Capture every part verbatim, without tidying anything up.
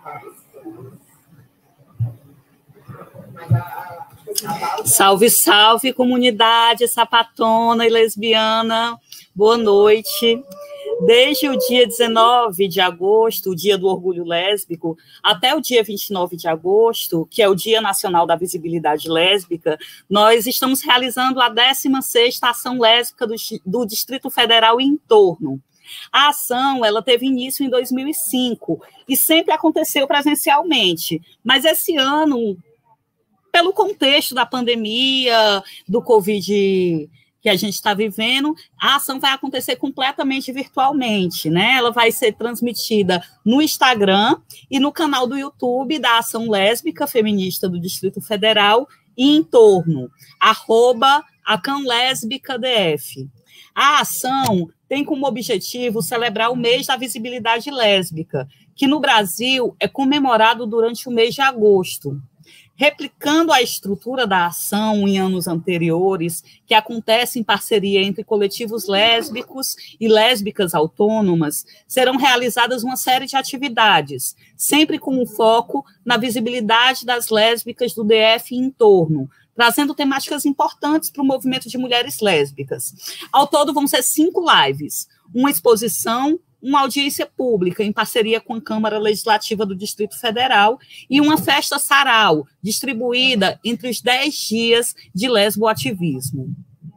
Salve, salve, comunidade sapatona e lesbiana. Boa noite. Desde o dia dezenove de agosto, o dia do orgulho lésbico, até o dia vinte e nove de agosto, que é o Dia Nacional da Visibilidade Lésbica, nós estamos realizando a décima sexta Ação Lésbica do, do Distrito Federal e entorno. A ação ela teve início em dois mil e cinco e sempre aconteceu presencialmente, mas esse ano, pelo contexto da pandemia, do Covid que a gente está vivendo, a ação vai acontecer completamente virtualmente, né? Ela vai ser transmitida no Instagram e no canal do YouTube da Ação Lésbica Feminista do Distrito Federal e em torno, arroba acanlésbicadf. A ação tem como objetivo celebrar o mês da visibilidade lésbica, que no Brasil é comemorado durante o mês de agosto. Replicando a estrutura da ação em anos anteriores, que acontece em parceria entre coletivos lésbicos e lésbicas autônomas, serão realizadas uma série de atividades, sempre com um foco na visibilidade das lésbicas do D F e em torno, trazendo temáticas importantes para o movimento de mulheres lésbicas. Ao todo, vão ser cinco lives, uma exposição, uma audiência pública em parceria com a Câmara Legislativa do Distrito Federal e uma festa sarau, distribuída entre os dez dias de lesboativismo.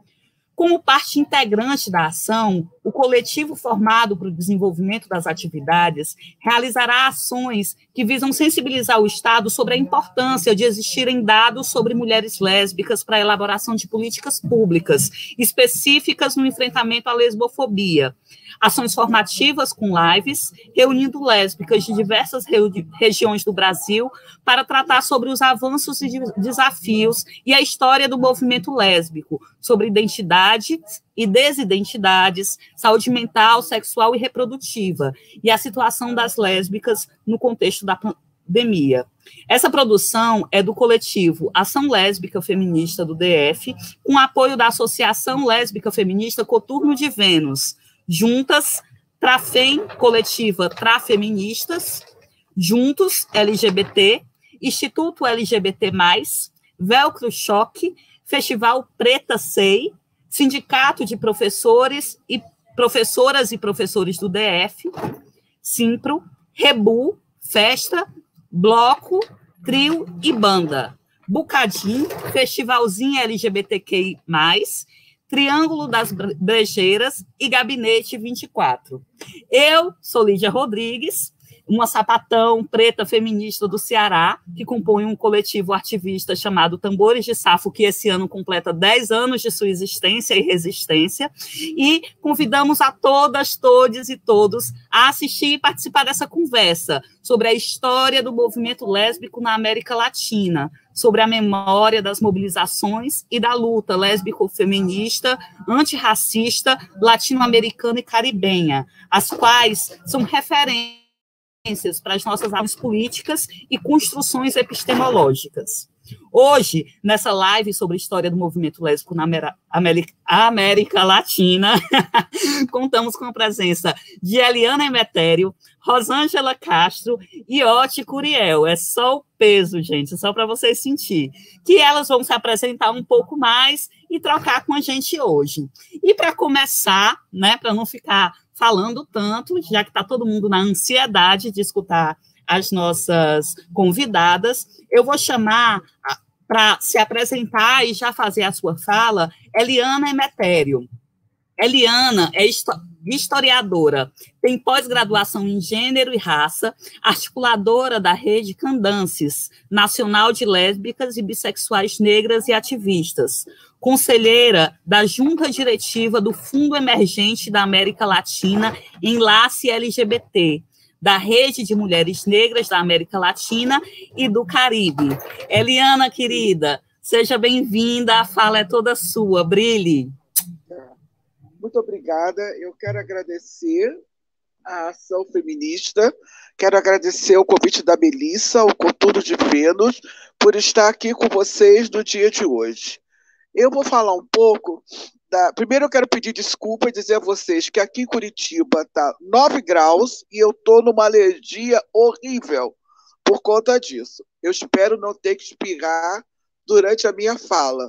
Como parte integrante da ação, o coletivo formado para o desenvolvimento das atividades realizará ações que visam sensibilizar o Estado sobre a importância de existirem dados sobre mulheres lésbicas para a elaboração de políticas públicas específicas no enfrentamento à lesbofobia. Ações formativas com lives, reunindo lésbicas de diversas regiões do Brasil para tratar sobre os avanços e desafios e a história do movimento lésbico, sobre identidade e desidentidades, saúde mental, sexual e reprodutiva, e a situação das lésbicas no contexto da pandemia. Essa produção é do coletivo Ação Lésbica Feminista do D F, com apoio da Associação Lésbica Feminista Coturno de Vênus, Juntas, Trafem, Coletiva Trafeministas, Juntos, L G B T, Instituto L G B T mais, Velcro Choque, Festival Preta Sei, Sindicato de Professores e Professoras e Professores do D F, Simpro, Rebu, Festa, Bloco, Trio e Banda, Bucadim, Festivalzinho L G B T Q I mais, Triângulo das Brejeiras e Gabinete vinte e quatro. Eu sou Lídia Rodrigues, uma sapatão preta feminista do Ceará, que compõe um coletivo ativista chamado Tambores de Safo, que esse ano completa dez anos de sua existência e resistência, e convidamos a todas, todes e todos a assistir e participar dessa conversa sobre a história do movimento lésbico na América Latina, sobre a memória das mobilizações e da luta lésbico-feminista, antirracista, latino-americana e caribenha, as quais são referências para as nossas ações políticas e construções epistemológicas. Hoje, nessa live sobre a história do movimento lésbico na América, América Latina, contamos com a presença de Eliana Emetério, Rosângela Castro e Oti Curiel. É só o peso, gente, só para vocês sentirem. Que elas vão se apresentar um pouco mais e trocar com a gente hoje. E para começar, né, para não ficar falando tanto, já que está todo mundo na ansiedade de escutar as nossas convidadas, eu vou chamar para se apresentar e já fazer a sua fala, Eliana Emetério. Eliana é historiadora, tem pós-graduação em Gênero e Raça, articuladora da Rede Candances, Nacional de Lésbicas e Bissexuais Negras e Ativistas, conselheira da Junta Diretiva do Fundo Emergente da América Latina, Enlace L G B T, da Rede de Mulheres Negras da América Latina e do Caribe. Eliana, querida, seja bem-vinda, a fala é toda sua, brilhe. Muito obrigada, eu quero agradecer a Ação Feminista, quero agradecer o convite da Melissa, o Coturno de Vênus, por estar aqui com vocês no dia de hoje. Eu vou falar um pouco da... Primeiro eu quero pedir desculpa e dizer a vocês que aqui em Curitiba está nove graus e eu estou numa alergia horrível. por conta disso. Eu espero não ter que espirrar durante a minha fala.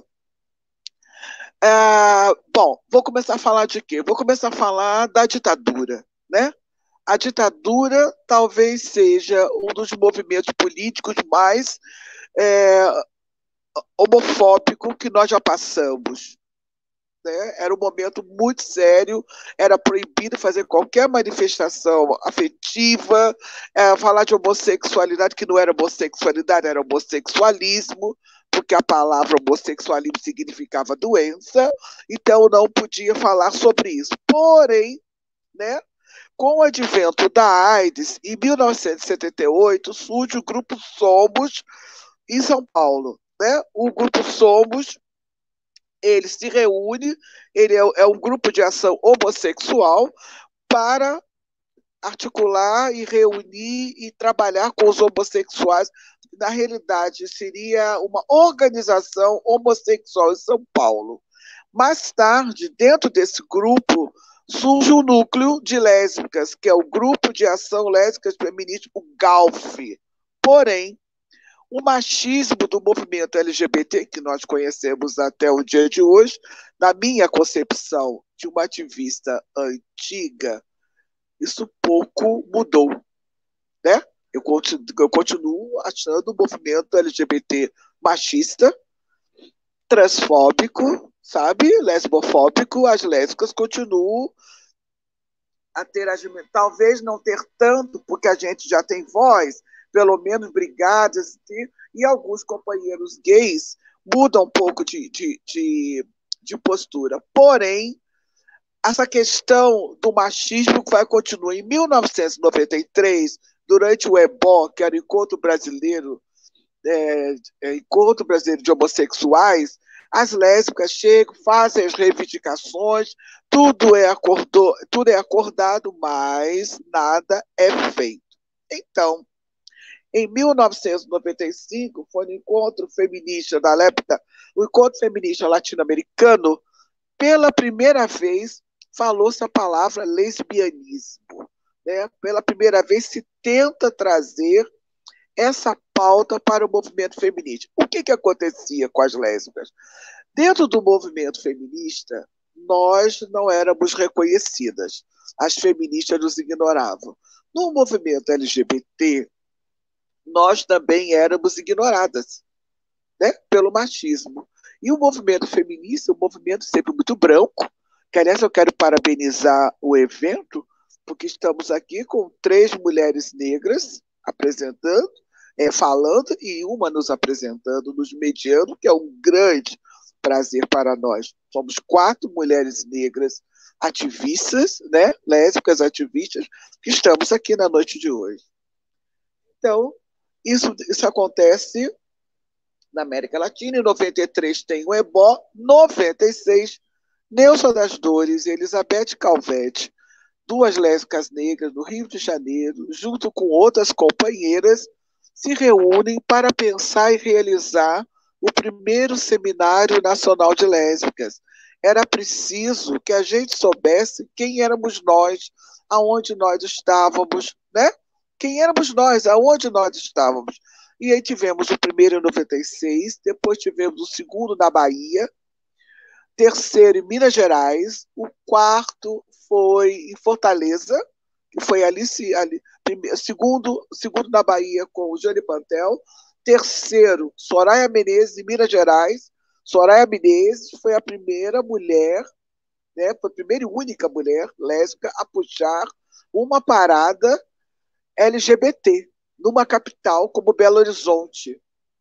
É, bom, vou começar a falar de quê? Vou começar a falar da ditadura, né? A ditadura talvez seja um dos movimentos políticos mais é, homofóbicos que nós já passamos. Né? Era um momento muito sério, era proibido fazer qualquer manifestação afetiva, é, falar de homossexualidade, que não era homossexualidade, era homossexualismo, porque a palavra homossexualismo significava doença, então não podia falar sobre isso. Porém, né, com o advento da AIDS, em mil novecentos e setenta e oito, surge o Grupo Somos em São Paulo. Né? O Grupo Somos, ele se reúne, ele é, é um grupo de ação homossexual para articular e reunir e trabalhar com os homossexuais. Na realidade, seria uma organização homossexual em São Paulo. Mais tarde, dentro desse grupo, surge o núcleo de lésbicas, que é o Grupo de Ação Lésbicas Feministas, o GALF. Porém, o machismo do movimento L G B T, que nós conhecemos até o dia de hoje, na minha concepção de uma ativista antiga, isso pouco mudou. Né? Eu, continuo, eu continuo achando o movimento L G B T machista, transfóbico, sabe? Lesbofóbico. As lésbicas continuam a ter, talvez não ter tanto, porque a gente já tem voz, pelo menos brigadas, e alguns companheiros gays mudam um pouco de, de, de, de postura. Porém, essa questão do machismo vai continuar. Em mil novecentos e noventa e três, durante o EBO, que era o Encontro Brasileiro, é, é, Encontro Brasileiro de Homossexuais, as lésbicas chegam, fazem as reivindicações, tudo é, acordou, tudo é acordado, mas nada é feito. Então, em mil novecentos e noventa e cinco, foi no encontro feminista da época, o encontro feminista latino-americano, pela primeira vez falou-se a palavra lesbianismo. Né? Pela primeira vez se tenta trazer essa pauta para o movimento feminista. O que, que acontecia com as lésbicas? Dentro do movimento feminista, nós não éramos reconhecidas. As feministas nos ignoravam. No movimento L G B T, nós também éramos ignoradas, né, pelo machismo. E o movimento feminista é um movimento sempre muito branco, que, aliás, eu quero parabenizar o evento, porque estamos aqui com três mulheres negras apresentando, é, falando, e uma nos apresentando, nos mediando, que é um grande prazer para nós. Somos quatro mulheres negras ativistas, né, lésbicas ativistas, que estamos aqui na noite de hoje. Então, Isso, isso acontece na América Latina. Em noventa e três tem o EBO, noventa e seis, Neusa das Dores e Elizabeth Calvete, duas lésbicas negras do Rio de Janeiro, junto com outras companheiras, se reúnem para pensar e realizar o primeiro Seminário Nacional de Lésbicas. Era preciso que a gente soubesse quem éramos nós, aonde nós estávamos, né? Quem éramos nós, aonde nós estávamos. E aí tivemos o primeiro em noventa e seis, depois tivemos o segundo na Bahia, terceiro em Minas Gerais, o quarto foi em Fortaleza, que foi ali, ali segundo, segundo na Bahia com o Jane Pantel, terceiro, Soraya Menezes, em Minas Gerais. Soraya Menezes foi a primeira mulher, né, foi a primeira e única mulher lésbica a puxar uma parada L G B T, numa capital como Belo Horizonte.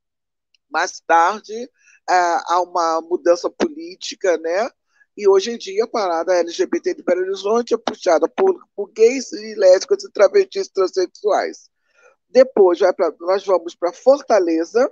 Mais tarde, há uma mudança política, né? E hoje em dia a parada L G B T de Belo Horizonte é puxada por, por gays e lésbicas e travestis transexuais. Depois vai pra, nós vamos para Fortaleza.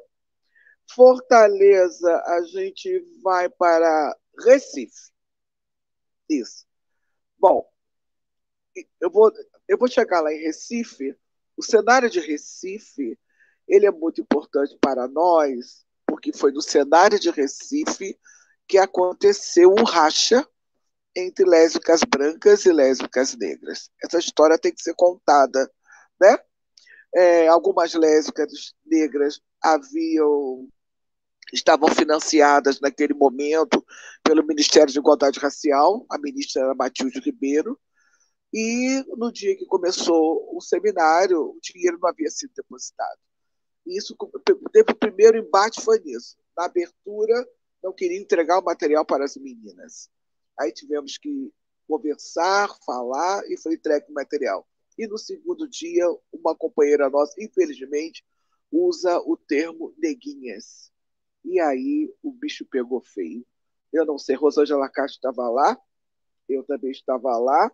Fortaleza, a gente vai para Recife. Isso. Bom, eu vou, eu vou chegar lá em Recife. O cenário de Recife, ele é muito importante para nós, porque foi no cenário de Recife que aconteceu um racha entre lésbicas brancas e lésbicas negras. Essa história tem que ser contada, né? É, algumas lésbicas negras haviam estavam financiadas naquele momento pelo Ministério de Igualdade Racial, a ministra era Matilde Ribeiro, e no dia que começou o seminário, o dinheiro não havia sido depositado. E isso teve o primeiro embate, foi nisso. Na abertura, não queria entregar o material para as meninas. Aí tivemos que conversar, falar, e foi entregue o material. E no segundo dia, uma companheira nossa, infelizmente, usa o termo neguinhas. E aí o bicho pegou feio. Eu não sei, Rosângela Castro estava lá, eu também estava lá,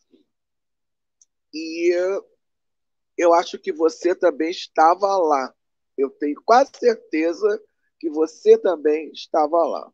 e eu acho que você também estava lá. Eu tenho quase certeza que você também estava lá.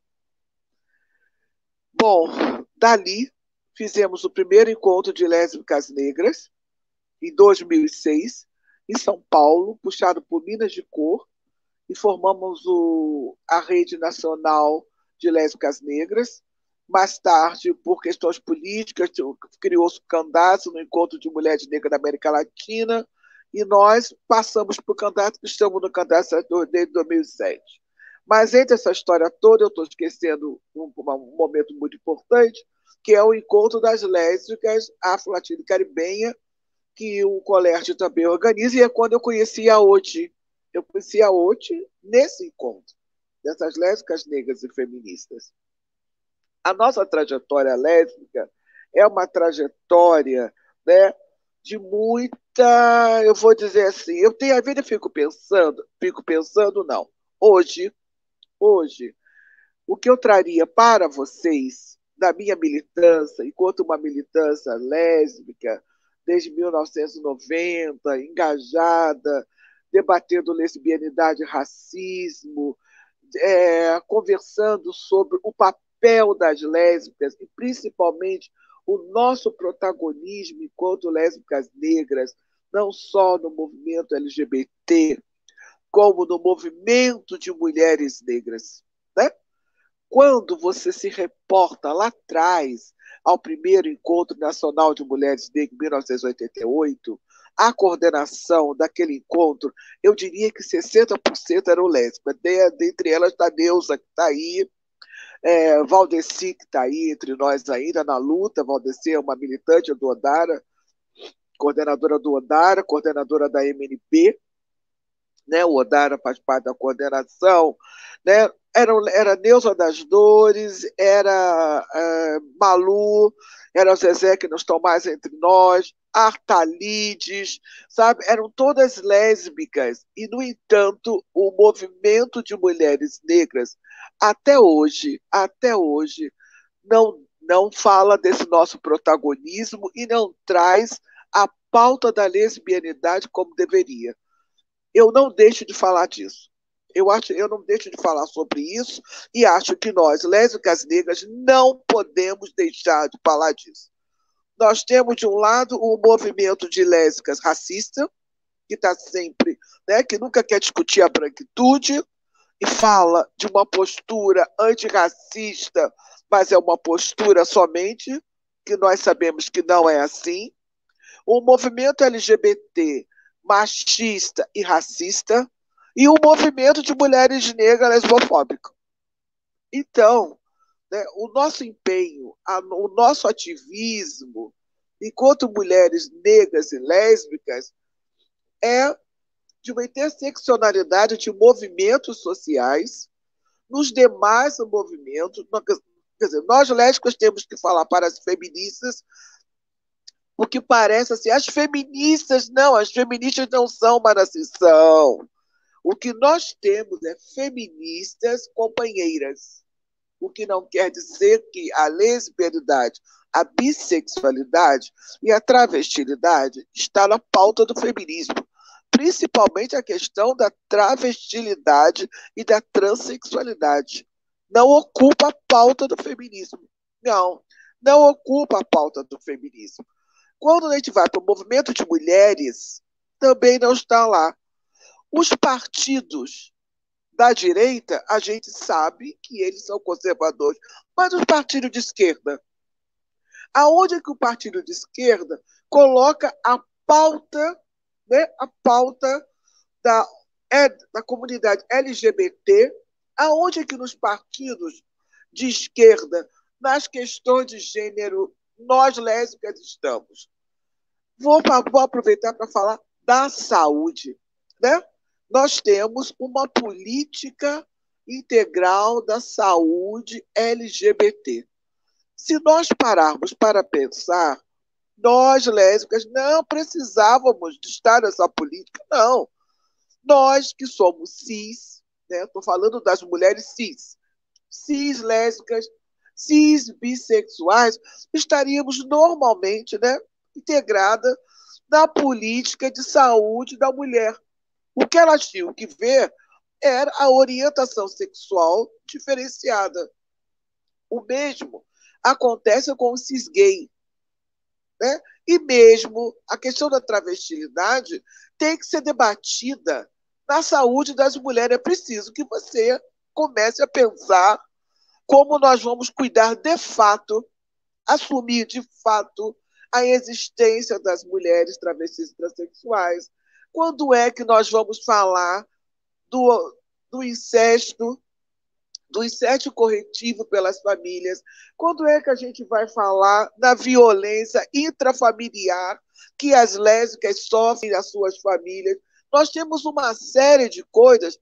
Bom, dali fizemos o primeiro encontro de lésbicas negras, em dois mil e seis, em São Paulo, puxado por Minas de Cor, e formamos o, a Rede Nacional de Lésbicas Negras. Mais tarde, por questões políticas, criou-se o candidato no Encontro de Mulheres Negras da América Latina, e nós passamos para o candidato, que estamos no candidato desde dois mil e sete. Mas entre essa história toda, eu estou esquecendo um, um momento muito importante, que é o Encontro das Lésbicas Afro-Latino e Caribenha, que o Colégio também organiza, e é quando eu conheci a O T I. Eu conheci a O T I nesse encontro, dessas lésbicas negras e feministas. A nossa trajetória lésbica é uma trajetória, né, de muita, eu vou dizer assim, eu tenho a vida e fico pensando, fico pensando não. Hoje, hoje, o que eu traria para vocês da minha militância, enquanto uma militância lésbica, desde mil novecentos e noventa, engajada, debatendo lesbianidade e racismo, é, conversando sobre o papel das lésbicas e principalmente o nosso protagonismo enquanto lésbicas negras, não só no movimento L G B T, como no movimento de mulheres negras, né? Quando você se reporta lá atrás ao primeiro Encontro Nacional de Mulheres Negras, em mil novecentos e oitenta e oito, a coordenação daquele encontro, eu diria que sessenta por cento eram lésbicas. Dentre elas está a Neuza, que está aí, é, Valdeci, que está aí entre nós ainda na luta. Valdeci é uma militante do Odara, coordenadora do Odara, coordenadora da M N B, né? O Odara faz parte da coordenação, né? Era, era Neuza das Dores, era é, Malu, era o Zezé, que não estão mais entre nós, Artalides, sabe? Eram todas lésbicas. E, no entanto, o movimento de mulheres negras, até hoje, até hoje, não, não fala desse nosso protagonismo e não traz a pauta da lesbianidade como deveria. Eu não deixo de falar disso. Eu, acho, eu não deixo de falar sobre isso e acho que nós, lésbicas negras, não podemos deixar de falar disso. Nós temos, de um lado, um movimento de lésbicas racista, que está sempre, né, que nunca quer discutir a branquitude e fala de uma postura antirracista, mas é uma postura somente, que nós sabemos que não é assim. O movimento L G B T machista e racista, e um movimento de mulheres negras lesbofóbico. Então, né, o nosso empenho, a, o nosso ativismo, enquanto mulheres negras e lésbicas, é de uma interseccionalidade de movimentos sociais, nos demais movimentos. Quer dizer, nós lésbicas temos que falar para as feministas, porque parece assim, as feministas não, as feministas não são, mas assim são. O que nós temos é feministas companheiras, o que não quer dizer que a lesbianidade, a bissexualidade e a travestilidade está na pauta do feminismo, principalmente a questão da travestilidade e da transexualidade. Não ocupa a pauta do feminismo. Não, não ocupa a pauta do feminismo. Quando a gente vai para o movimento de mulheres, também não está lá. Os partidos da direita, a gente sabe que eles são conservadores, mas os partidos de esquerda, aonde é que o partido de esquerda coloca a pauta né, a pauta da, é, da comunidade L G B T, aonde é que nos partidos de esquerda, nas questões de gênero, nós lésbicas estamos? Vou, vou aproveitar para falar da saúde, né? Nós temos uma política integral da saúde L G B T. Se nós pararmos para pensar, nós, lésbicas, não precisávamos de estar nessa política, não. Nós que somos cis, né? Estou falando das mulheres cis, cis lésbicas, cis bissexuais, estaríamos normalmente, né, integrada na política de saúde da mulher. O que elas tinham que ver era a orientação sexual diferenciada. O mesmo acontece com o cis-gay, né? E mesmo a questão da travestilidade tem que ser debatida na saúde das mulheres. É preciso que você comece a pensar como nós vamos cuidar de fato, assumir de fato a existência das mulheres travestis e transexuais. Quando é que nós vamos falar do, do incesto, do incesto corretivo pelas famílias? Quando é que a gente vai falar da violência intrafamiliar que as lésbicas sofrem nas suas famílias? Nós temos uma série de coisas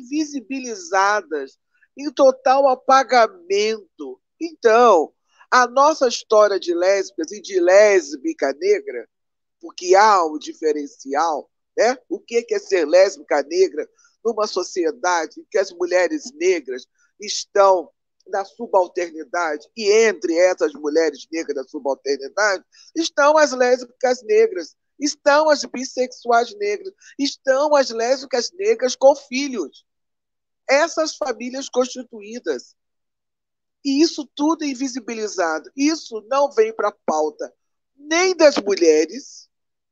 invisibilizadas, em total apagamento. Então, a nossa história de lésbicas e de lésbica negra, porque há o diferencial, né? O que é ser lésbica negra numa sociedade em que as mulheres negras estão na subalternidade, e entre essas mulheres negras da subalternidade estão as lésbicas negras, estão as bissexuais negras, estão as lésbicas negras com filhos, essas famílias constituídas. E isso tudo é invisibilizado. Isso não vem para a pauta nem das mulheres,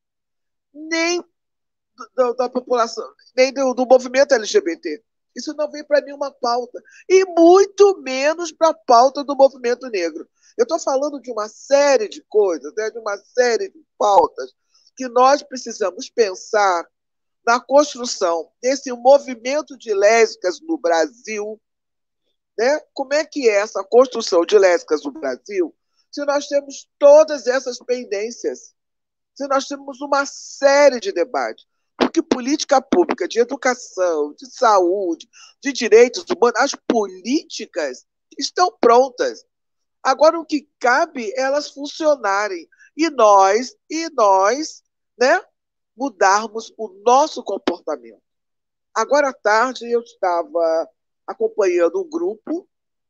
nem do, da população, nem do, do movimento L G B T. Isso não vem para nenhuma pauta. E muito menos para a pauta do movimento negro. Eu estou falando de uma série de coisas, né, de uma série de pautas que nós precisamos pensar na construção desse movimento de lésbicas no Brasil, né? Como é que é essa construção de lésbicas no Brasil se nós temos todas essas pendências, se nós temos uma série de debates? Porque política pública de educação, de saúde, de direitos humanos, as políticas estão prontas. Agora, o que cabe é elas funcionarem. E nós, e nós, né, mudarmos o nosso comportamento. Agora à tarde eu estava acompanhando um grupo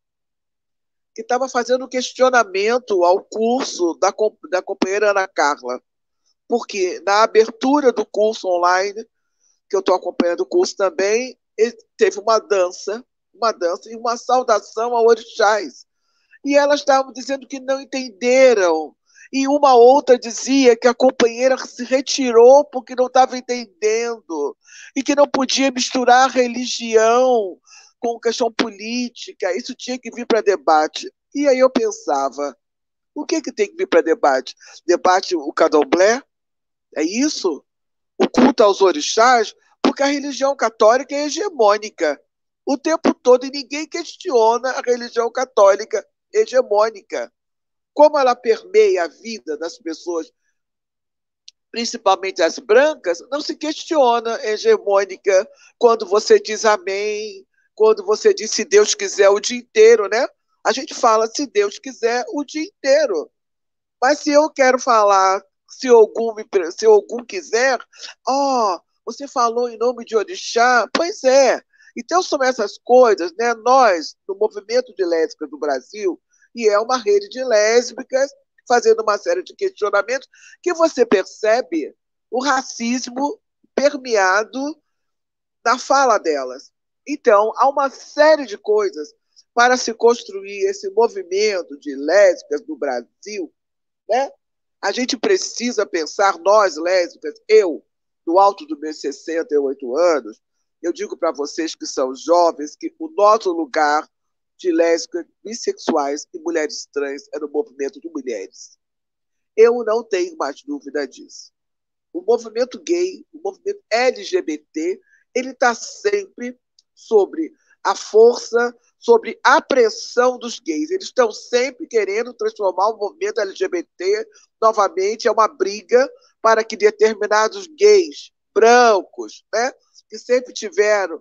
que estava fazendo questionamento ao curso da, da companheira Ana Carla, porque na abertura do curso online, que eu estou acompanhando o curso também, teve uma dança, uma dança e uma saudação a orixás. E elas estavam dizendo que não entenderam. E uma outra dizia que a companheira se retirou porque não estava entendendo e que não podia misturar religião com questão política. Isso tinha que vir para debate. E aí eu pensava, o que, que tem que vir para debate? Debate o candomblé? É isso? O culto aos orixás? Porque a religião católica é hegemônica o tempo todo e ninguém questiona a religião católica hegemônica. Como ela permeia a vida das pessoas, principalmente as brancas, não se questiona hegemônica quando você diz amém, quando você diz se Deus quiser o dia inteiro, né? A gente fala se Deus quiser o dia inteiro. Mas se eu quero falar, se algum, se algum quiser, ó, oh, você falou em nome de orixá? Pois é. Então são essas coisas, né? Nós, no movimento de lésbicas do Brasil, e é uma rede de lésbicas fazendo uma série de questionamentos que você percebe o racismo permeado na fala delas. Então, há uma série de coisas para se construir esse movimento de lésbicas no Brasil, né? A gente precisa pensar, nós lésbicas, eu, do alto dos meus sessenta e oito anos, eu digo para vocês que são jovens que o nosso lugar de lésbicas, bissexuais e mulheres trans é no movimento de mulheres. Eu não tenho mais dúvida disso. o movimento gay, o movimento L G B T, ele está sempre sobre a força, sobre a pressão dos gays. Eles estão sempre querendo transformar o movimento L G B T novamente, é uma briga para que determinados gays brancos, né, que sempre tiveram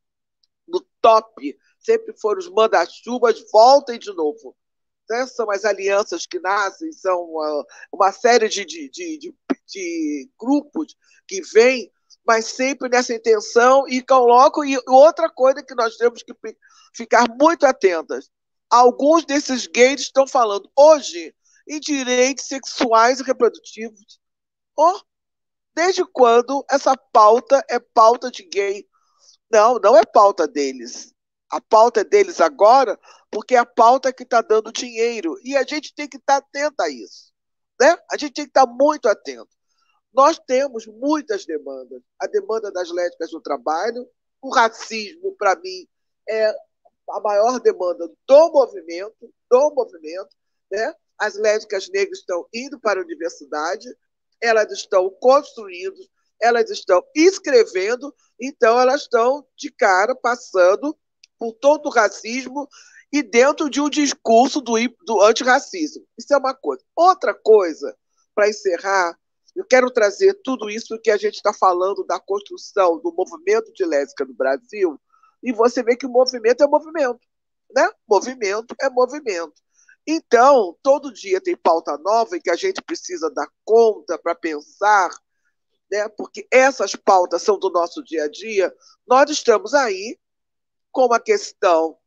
no top, sempre foram os manda-chuvas, voltem de novo. Né? São as alianças que nascem, são uma, uma série de, de, de, de, de grupos que vêm, mas sempre nessa intenção e colocam. E outra coisa que nós temos que ficar muito atentas: alguns desses gays estão falando hoje em direitos sexuais e reprodutivos. Oh, desde quando essa pauta é pauta de gay? Não, não é pauta deles. A pauta é deles agora porque é a pauta que está dando dinheiro. E a gente tem que estar atento a isso. Né? A gente tem que estar muito atento. Nós temos muitas demandas. A demanda das lésbicas no trabalho, o racismo, para mim, é a maior demanda do movimento, do movimento, né? As lésbicas negras estão indo para a universidade, elas estão construindo, elas estão escrevendo, então elas estão de cara passando por todo o racismo e dentro de um discurso do, do antirracismo. Isso é uma coisa. Outra coisa, para encerrar, eu quero trazer tudo isso que a gente está falando da construção do movimento de lésbica no Brasil, e você vê que o movimento é movimento, né? Movimento é movimento. Então, todo dia tem pauta nova em que a gente precisa dar conta para pensar, né? Porque essas pautas são do nosso dia a dia. Nós estamos aí com a questão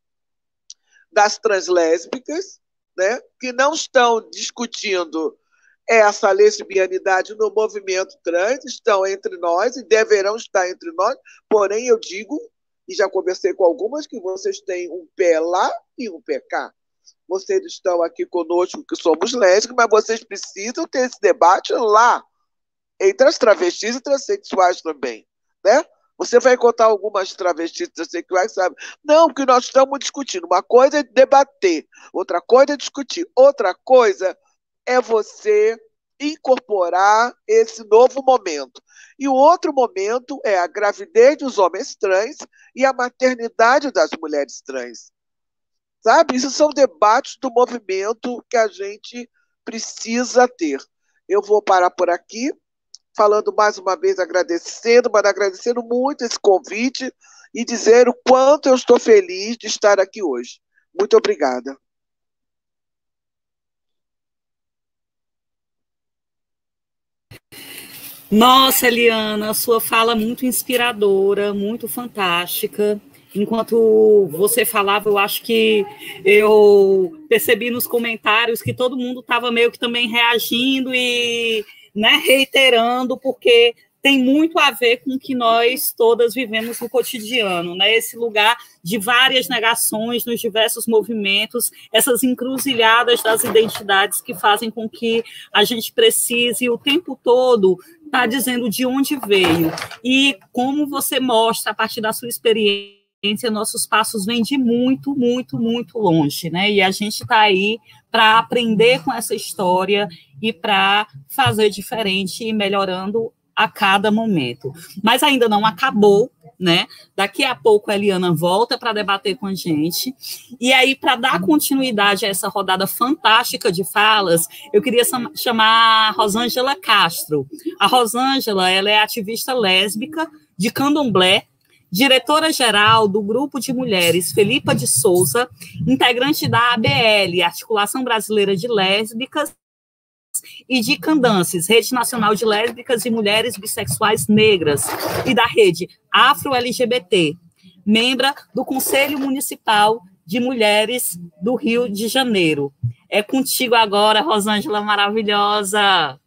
das translésbicas, né? Que não estão discutindo essa lesbianidade no movimento trans, estão entre nós e deverão estar entre nós, porém eu digo, e já conversei com algumas, que vocês têm um pé lá e um pé cá. Vocês estão aqui conosco, que somos lésbicos, mas vocês precisam ter esse debate lá, entre as travestis e transexuais também, né? Você vai encontrar algumas travestis e transexuais, sabe? Não, que nós estamos discutindo. Uma coisa é debater, outra coisa é discutir, outra coisa é você incorporar esse novo momento. E o outro momento é a gravidez dos homens trans e a maternidade das mulheres trans. Sabe? Isso são debates do movimento que a gente precisa ter. Eu vou parar por aqui, falando mais uma vez, agradecendo, mas agradecendo muito esse convite e dizer o quanto eu estou feliz de estar aqui hoje. Muito obrigada. Nossa, Eliana, sua fala muito inspiradora, muito fantástica. Enquanto você falava, eu acho que eu percebi nos comentários que todo mundo estava meio que também reagindo e, né, reiterando, porque tem muito a ver com o que nós todas vivemos no cotidiano, né? Esse lugar de várias negações nos diversos movimentos, essas encruzilhadas das identidades que fazem com que a gente precise o tempo todo estar dizendo de onde veio. E como você mostra, a partir da sua experiência, nossos passos vêm de muito, muito, muito longe, né? E a gente está aí para aprender com essa história e para fazer diferente e melhorando a cada momento. Mas ainda não acabou, né? Daqui a pouco a Eliana volta para debater com a gente. E aí, para dar continuidade a essa rodada fantástica de falas, eu queria chamar a Rosângela Castro. A Rosângela, ela é ativista lésbica de Candomblé, diretora-geral do Grupo de Mulheres Felipa de Souza, integrante da A B L, Articulação Brasileira de Lésbicas, e de Candances, Rede Nacional de Lésbicas e Mulheres Bissexuais Negras, e da Rede Afro-L G B T, membra do Conselho Municipal de Mulheres do Rio de Janeiro. É contigo agora, Rosângela maravilhosa.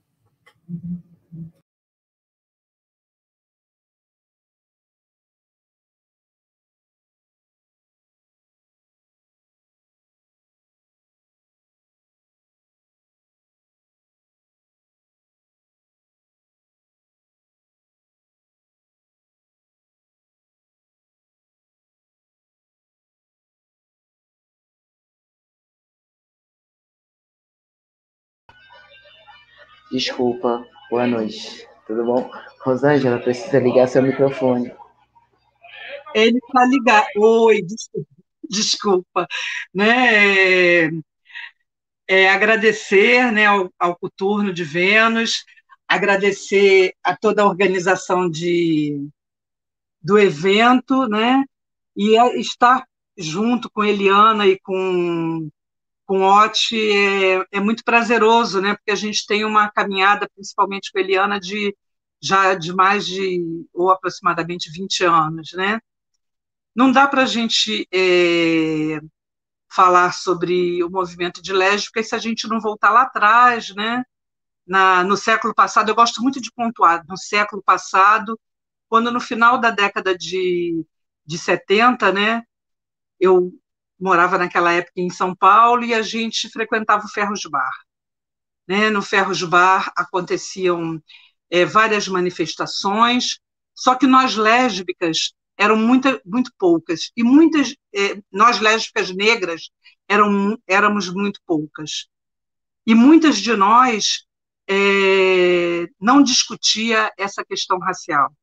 Desculpa, boa noite. Tudo bom? Rosângela, precisa ligar seu microfone. Ele está ligado. Oi, desculpa. desculpa. Né? É, é, agradecer, né, ao, ao Coturno de Vênus, agradecer a toda a organização de, do evento, né? E a, estar junto com Eliana e com, com Oti é, é muito prazeroso, né? Porque a gente tem uma caminhada, principalmente com Eliana, de já de mais de, ou aproximadamente vinte anos, né? Não dá para a gente é, falar sobre o movimento de lésbicas se a gente não voltar lá atrás, né? Na, no século passado, eu gosto muito de pontuar, no século passado, quando no final da década de, de setenta, né, eu morava naquela época em São Paulo e a gente frequentava o Ferros Bar. Né? No Ferros Bar aconteciam é, várias manifestações, só que nós lésbicas eram muito, muito poucas, e muitas, é, nós lésbicas negras eram, éramos muito poucas. E muitas de nós é, não discutia essa questão racial,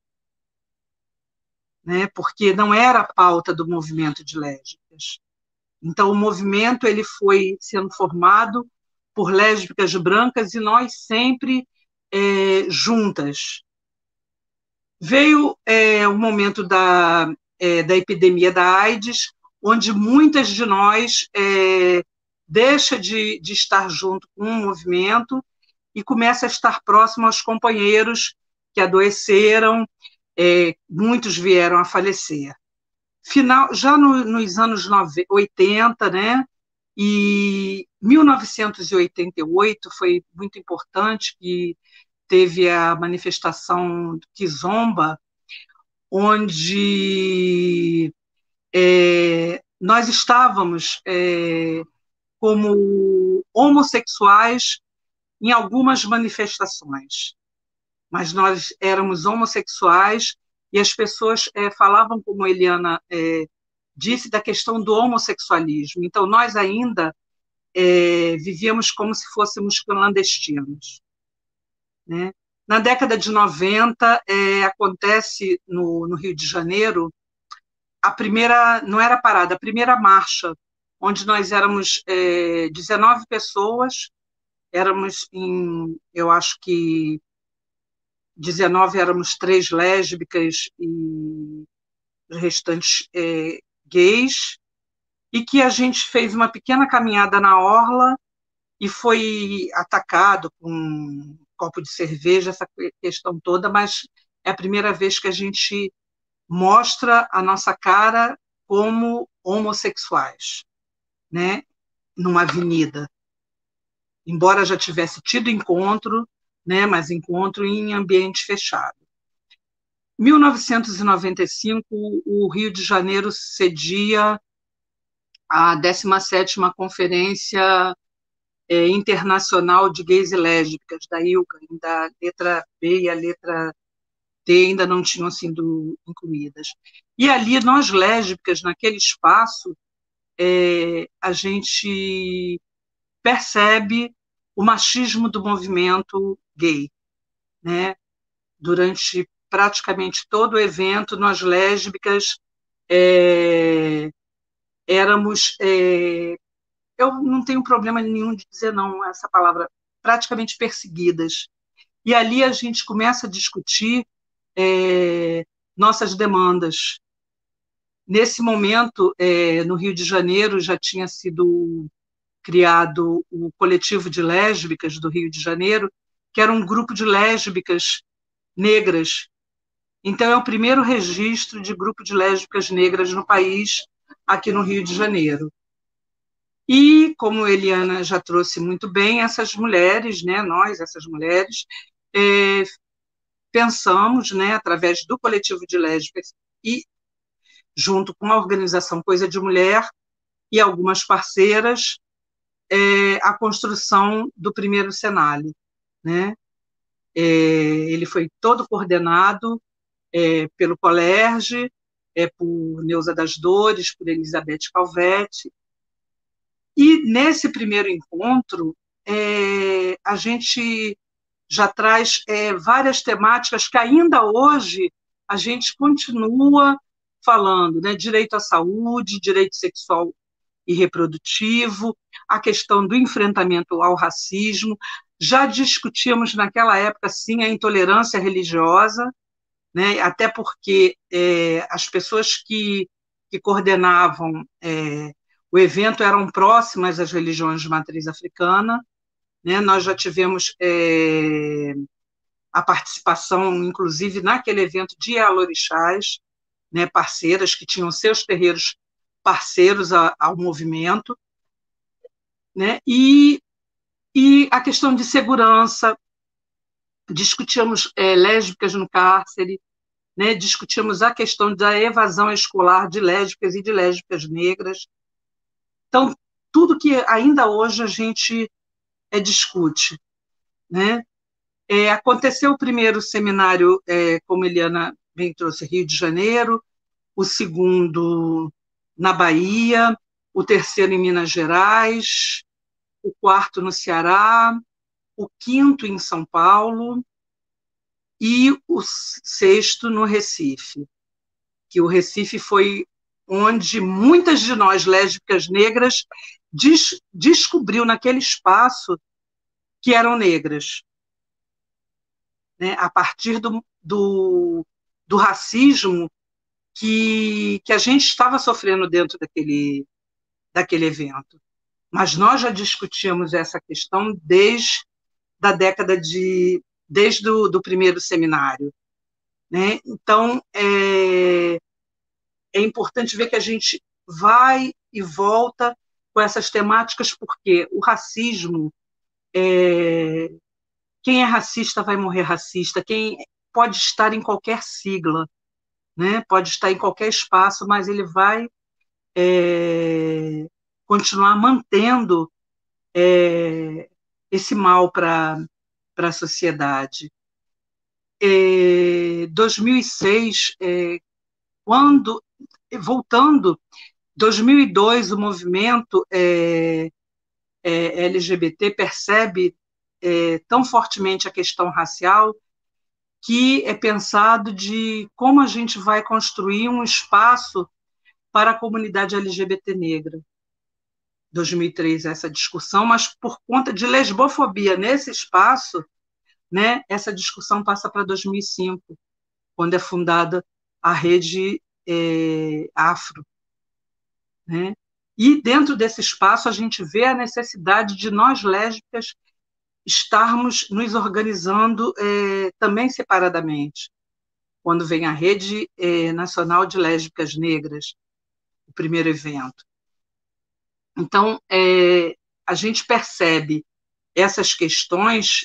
né? Porque não era a pauta do movimento de lésbicas. Então, o movimento ele foi sendo formado por lésbicas brancas e nós sempre é, juntas. Veio é, o momento da, é, da epidemia da AIDS, onde muitas de nós é, deixa de, de estar junto com o movimento e começa a estar próximo aos companheiros que adoeceram, é, muitos vieram a falecer. Final, já no, nos anos oitenta, né, e mil novecentos e oitenta e oito foi muito importante, que teve a manifestação do Kizomba, onde é, nós estávamos é, como homossexuais em algumas manifestações, mas nós éramos homossexuais e as pessoas é, falavam, como Eliana é, disse, da questão do homossexualismo. Então, nós ainda é, vivíamos como se fôssemos clandestinos. Né? Na década de noventa, é, acontece no, no Rio de Janeiro, a primeira, não era parada, a primeira marcha, onde nós éramos é, dezenove pessoas, éramos em, eu acho que dezenove éramos três lésbicas e os restantes é, gays, e que a gente fez uma pequena caminhada na orla e foi atacado com um copo de cerveja, essa questão toda, mas é a primeira vez que a gente mostra a nossa cara como homossexuais, né, numa avenida. Embora já tivesse tido encontro, né, mas encontro em ambiente fechado. Em mil novecentos e noventa e cinco, o Rio de Janeiro cedia a décima sétima Conferência é, Internacional de Gays e Lésbicas, da I L G A, ainda a letra B e a letra T ainda não tinham sido incluídas. E ali, nós lésbicas, naquele espaço, é, a gente percebe o machismo do movimento gay, né? Durante praticamente todo o evento, nós lésbicas é, éramos, é, eu não tenho problema nenhum de dizer não essa palavra, praticamente perseguidas. E ali a gente começa a discutir é, nossas demandas. Nesse momento, é, no Rio de Janeiro, já tinha sido criado o Coletivo de Lésbicas do Rio de Janeiro, que era um grupo de lésbicas negras. Então, é o primeiro registro de grupo de lésbicas negras no país, aqui no Rio de Janeiro. E, como Eliana já trouxe muito bem, essas mulheres, né, nós, essas mulheres, é, pensamos, né, através do Coletivo de Lésbicas e junto com a organização Coisa de Mulher e algumas parceiras, é, a construção do primeiro cenário, né? É, ele foi todo coordenado é, pelo Colerge, é, por Neuza das Dores, por Elizabeth Calvetti. E nesse primeiro encontro, é, a gente já traz é, várias temáticas que ainda hoje a gente continua falando, né? Direito à saúde, direito sexual e reprodutivo, a questão do enfrentamento ao racismo. Já discutíamos naquela época, sim, a intolerância religiosa, né? Até porque é, as pessoas que, que coordenavam é, o evento eram próximas às religiões de matriz africana, né? Nós já tivemos é, a participação, inclusive, naquele evento de Alorixás, né? Parceiras que tinham seus terreiros parceiros a, ao movimento, né? E, e a questão de segurança, discutíamos é, lésbicas no cárcere, né? Discutimos a questão da evasão escolar de lésbicas e de lésbicas negras. Então, tudo que ainda hoje a gente é, discute, né? É, aconteceu o primeiro seminário, é, como Eliana bem trouxe, Rio de Janeiro, o segundo na Bahia, o terceiro em Minas Gerais, o quarto no Ceará, o quinto em São Paulo e o sexto no Recife, que o Recife foi onde muitas de nós, lésbicas negras, des descobriu naquele espaço que eram negras, né? A partir do, do, do racismo que, que a gente estava sofrendo dentro daquele, daquele evento. Mas nós já discutíamos essa questão desde da década de desde o do primeiro seminário, né? Então é, é importante ver que a gente vai e volta com essas temáticas, porque o racismo, é, quem é racista vai morrer racista, quem pode estar em qualquer sigla, né? Pode estar em qualquer espaço, mas ele vai é, continuar mantendo é, esse mal para para a sociedade. É, dois mil e seis, é, quando, voltando, dois mil e dois, o movimento é, é, L G B T percebe é, tão fortemente a questão racial que é pensado de como a gente vai construir um espaço para a comunidade L G B T negra. dois mil e três, essa discussão, mas por conta de lesbofobia nesse espaço, né, essa discussão passa para dois mil e cinco, quando é fundada a rede é, Afro, né? E dentro desse espaço a gente vê a necessidade de nós lésbicas estarmos nos organizando é, também separadamente. Quando vem a Rede é, Nacional de Lésbicas Negras, o primeiro evento. Então, é, a gente percebe essas questões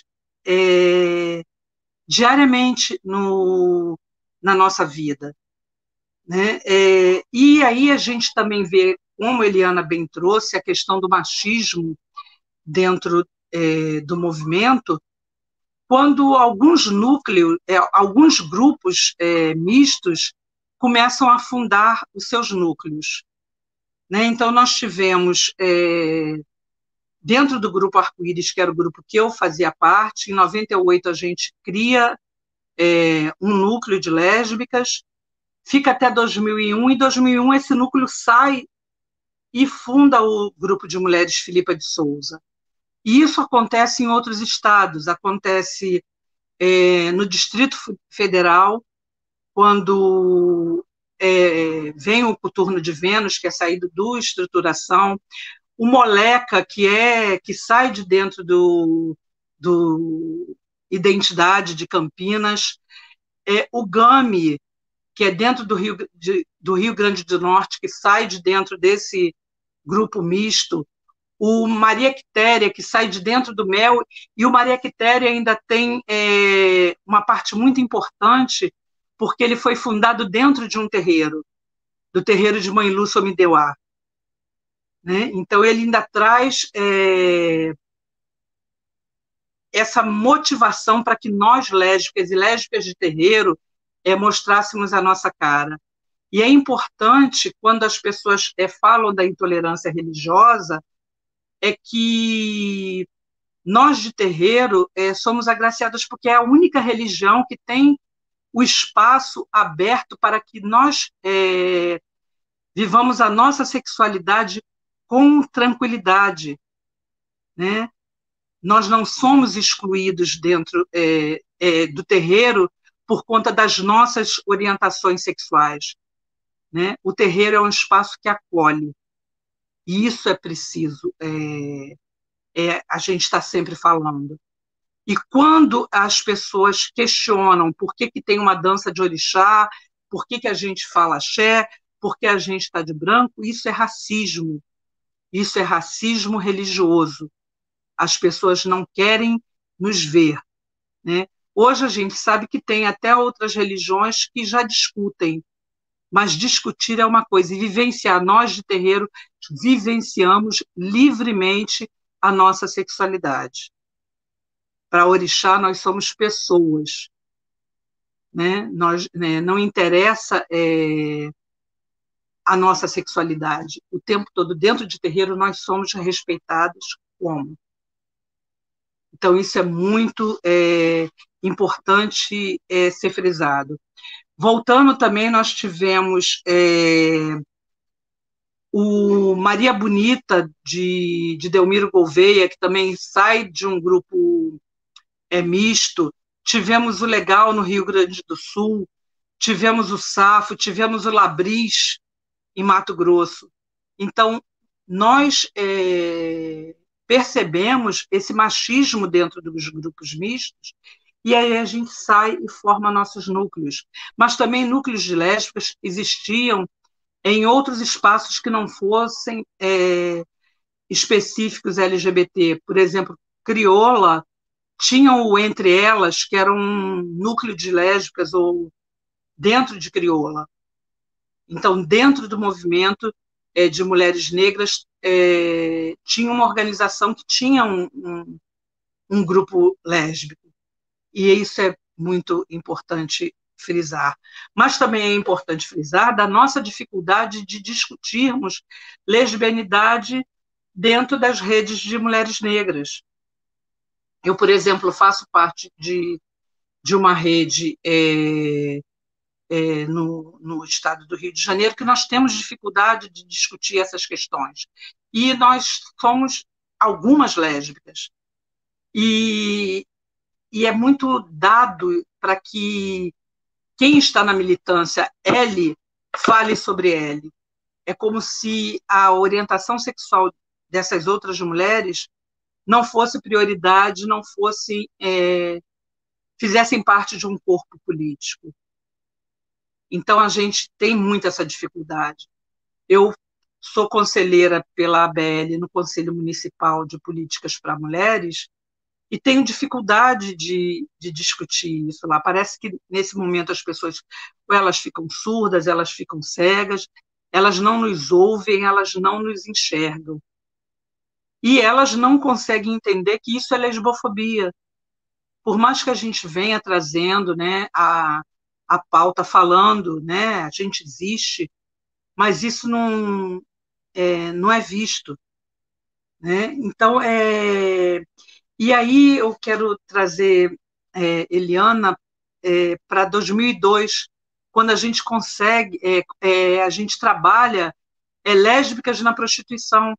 é, diariamente no, na nossa vida, né? É, e aí a gente também vê, como a Eliana bem trouxe, a questão do machismo dentro é, do movimento, quando alguns núcleos, é, alguns grupos é, mistos começam a fundar os seus núcleos, né? Então, nós tivemos, é, dentro do grupo Arco-Íris, que era o grupo que eu fazia parte, em noventa e oito a gente cria é, um núcleo de lésbicas, fica até dois mil e um, e em dois mil e um esse núcleo sai e funda o grupo de mulheres Filipa de Souza. E isso acontece em outros estados, acontece é, no Distrito Federal, quando é, vem o Coturno de Vênus, que é saído do Estruturação, o Moleca, que é que sai de dentro do, do Identidade de Campinas, é, o GAMI, que é dentro do Rio, de, do Rio Grande do Norte, que sai de dentro desse grupo misto, o Maria Quitéria, que sai de dentro do Mel, e o Maria Quitéria ainda tem é, uma parte muito importante, porque ele foi fundado dentro de um terreiro, do terreiro de Mãe Lúcia Omideuá, né? Então, ele ainda traz é, essa motivação para que nós, lésbicas e lésbicas de terreiro, é, mostrássemos a nossa cara. E é importante, quando as pessoas é, falam da intolerância religiosa, é que nós de terreiro é, somos agraciados porque é a única religião que tem o espaço aberto para que nós é, vivamos a nossa sexualidade com tranquilidade, né? Nós não somos excluídos dentro é, é, do terreiro por conta das nossas orientações sexuais, né? O terreiro é um espaço que acolhe, e isso é preciso, é, é, a gente está sempre falando. E quando as pessoas questionam por que, que tem uma dança de orixá, por que, que a gente fala axé, por que a gente está de branco, isso é racismo. Isso é racismo religioso. As pessoas não querem nos ver, né? Hoje a gente sabe que tem até outras religiões que já discutem, mas discutir é uma coisa, e vivenciar, nós de terreiro vivenciamos livremente a nossa sexualidade. Para orixá, nós somos pessoas, né? Nós, né, não interessa é, a nossa sexualidade. O tempo todo, dentro de terreiro, nós somos respeitados como. Então, isso é muito é, importante é, ser frisado. Voltando também, nós tivemos é, o Maria Bonita, de, de Delmiro Gouveia, que também sai de um grupo é, misto. Tivemos o Legal no Rio Grande do Sul, tivemos o Safo, tivemos o Labris em Mato Grosso. Então, nós é, percebemos esse machismo dentro dos grupos mistos, e aí a gente sai e forma nossos núcleos. Mas também núcleos de lésbicas existiam em outros espaços que não fossem é, específicos L G B T. Por exemplo, Crioula, tinham o Entre Elas, que era um núcleo de lésbicas, ou dentro de Crioula. Então, dentro do movimento é, de mulheres negras, é, tinha uma organização que tinha um, um, um grupo lésbico. E isso é muito importante frisar. Mas também é importante frisar da nossa dificuldade de discutirmos lesbianidade dentro das redes de mulheres negras. Eu, por exemplo, faço parte de, de uma rede é, é, no, no estado do Rio de Janeiro, que nós temos dificuldade de discutir essas questões. E nós somos algumas lésbicas. E, e é muito dado para que quem está na militância L fale sobre L. É como se a orientação sexual dessas outras mulheres não fosse prioridade, não fosse, é, fizessem parte de um corpo político. Então, a gente tem muito essa dificuldade. Eu sou conselheira pela A B L no Conselho Municipal de Políticas para Mulheres e tenho dificuldade de, de discutir isso lá. Parece que, nesse momento, as pessoas ou elas ficam surdas, elas ficam cegas, elas não nos ouvem, elas não nos enxergam. E elas não conseguem entender que isso é lesbofobia. Por mais que a gente venha trazendo, né, a, a pauta falando, né, a gente existe, mas isso não é, não é visto. Né? Então, é... e aí eu quero trazer é, Eliana é, para dois mil e dois, quando a gente consegue, é, é, a gente trabalha é, lésbicas na prostituição,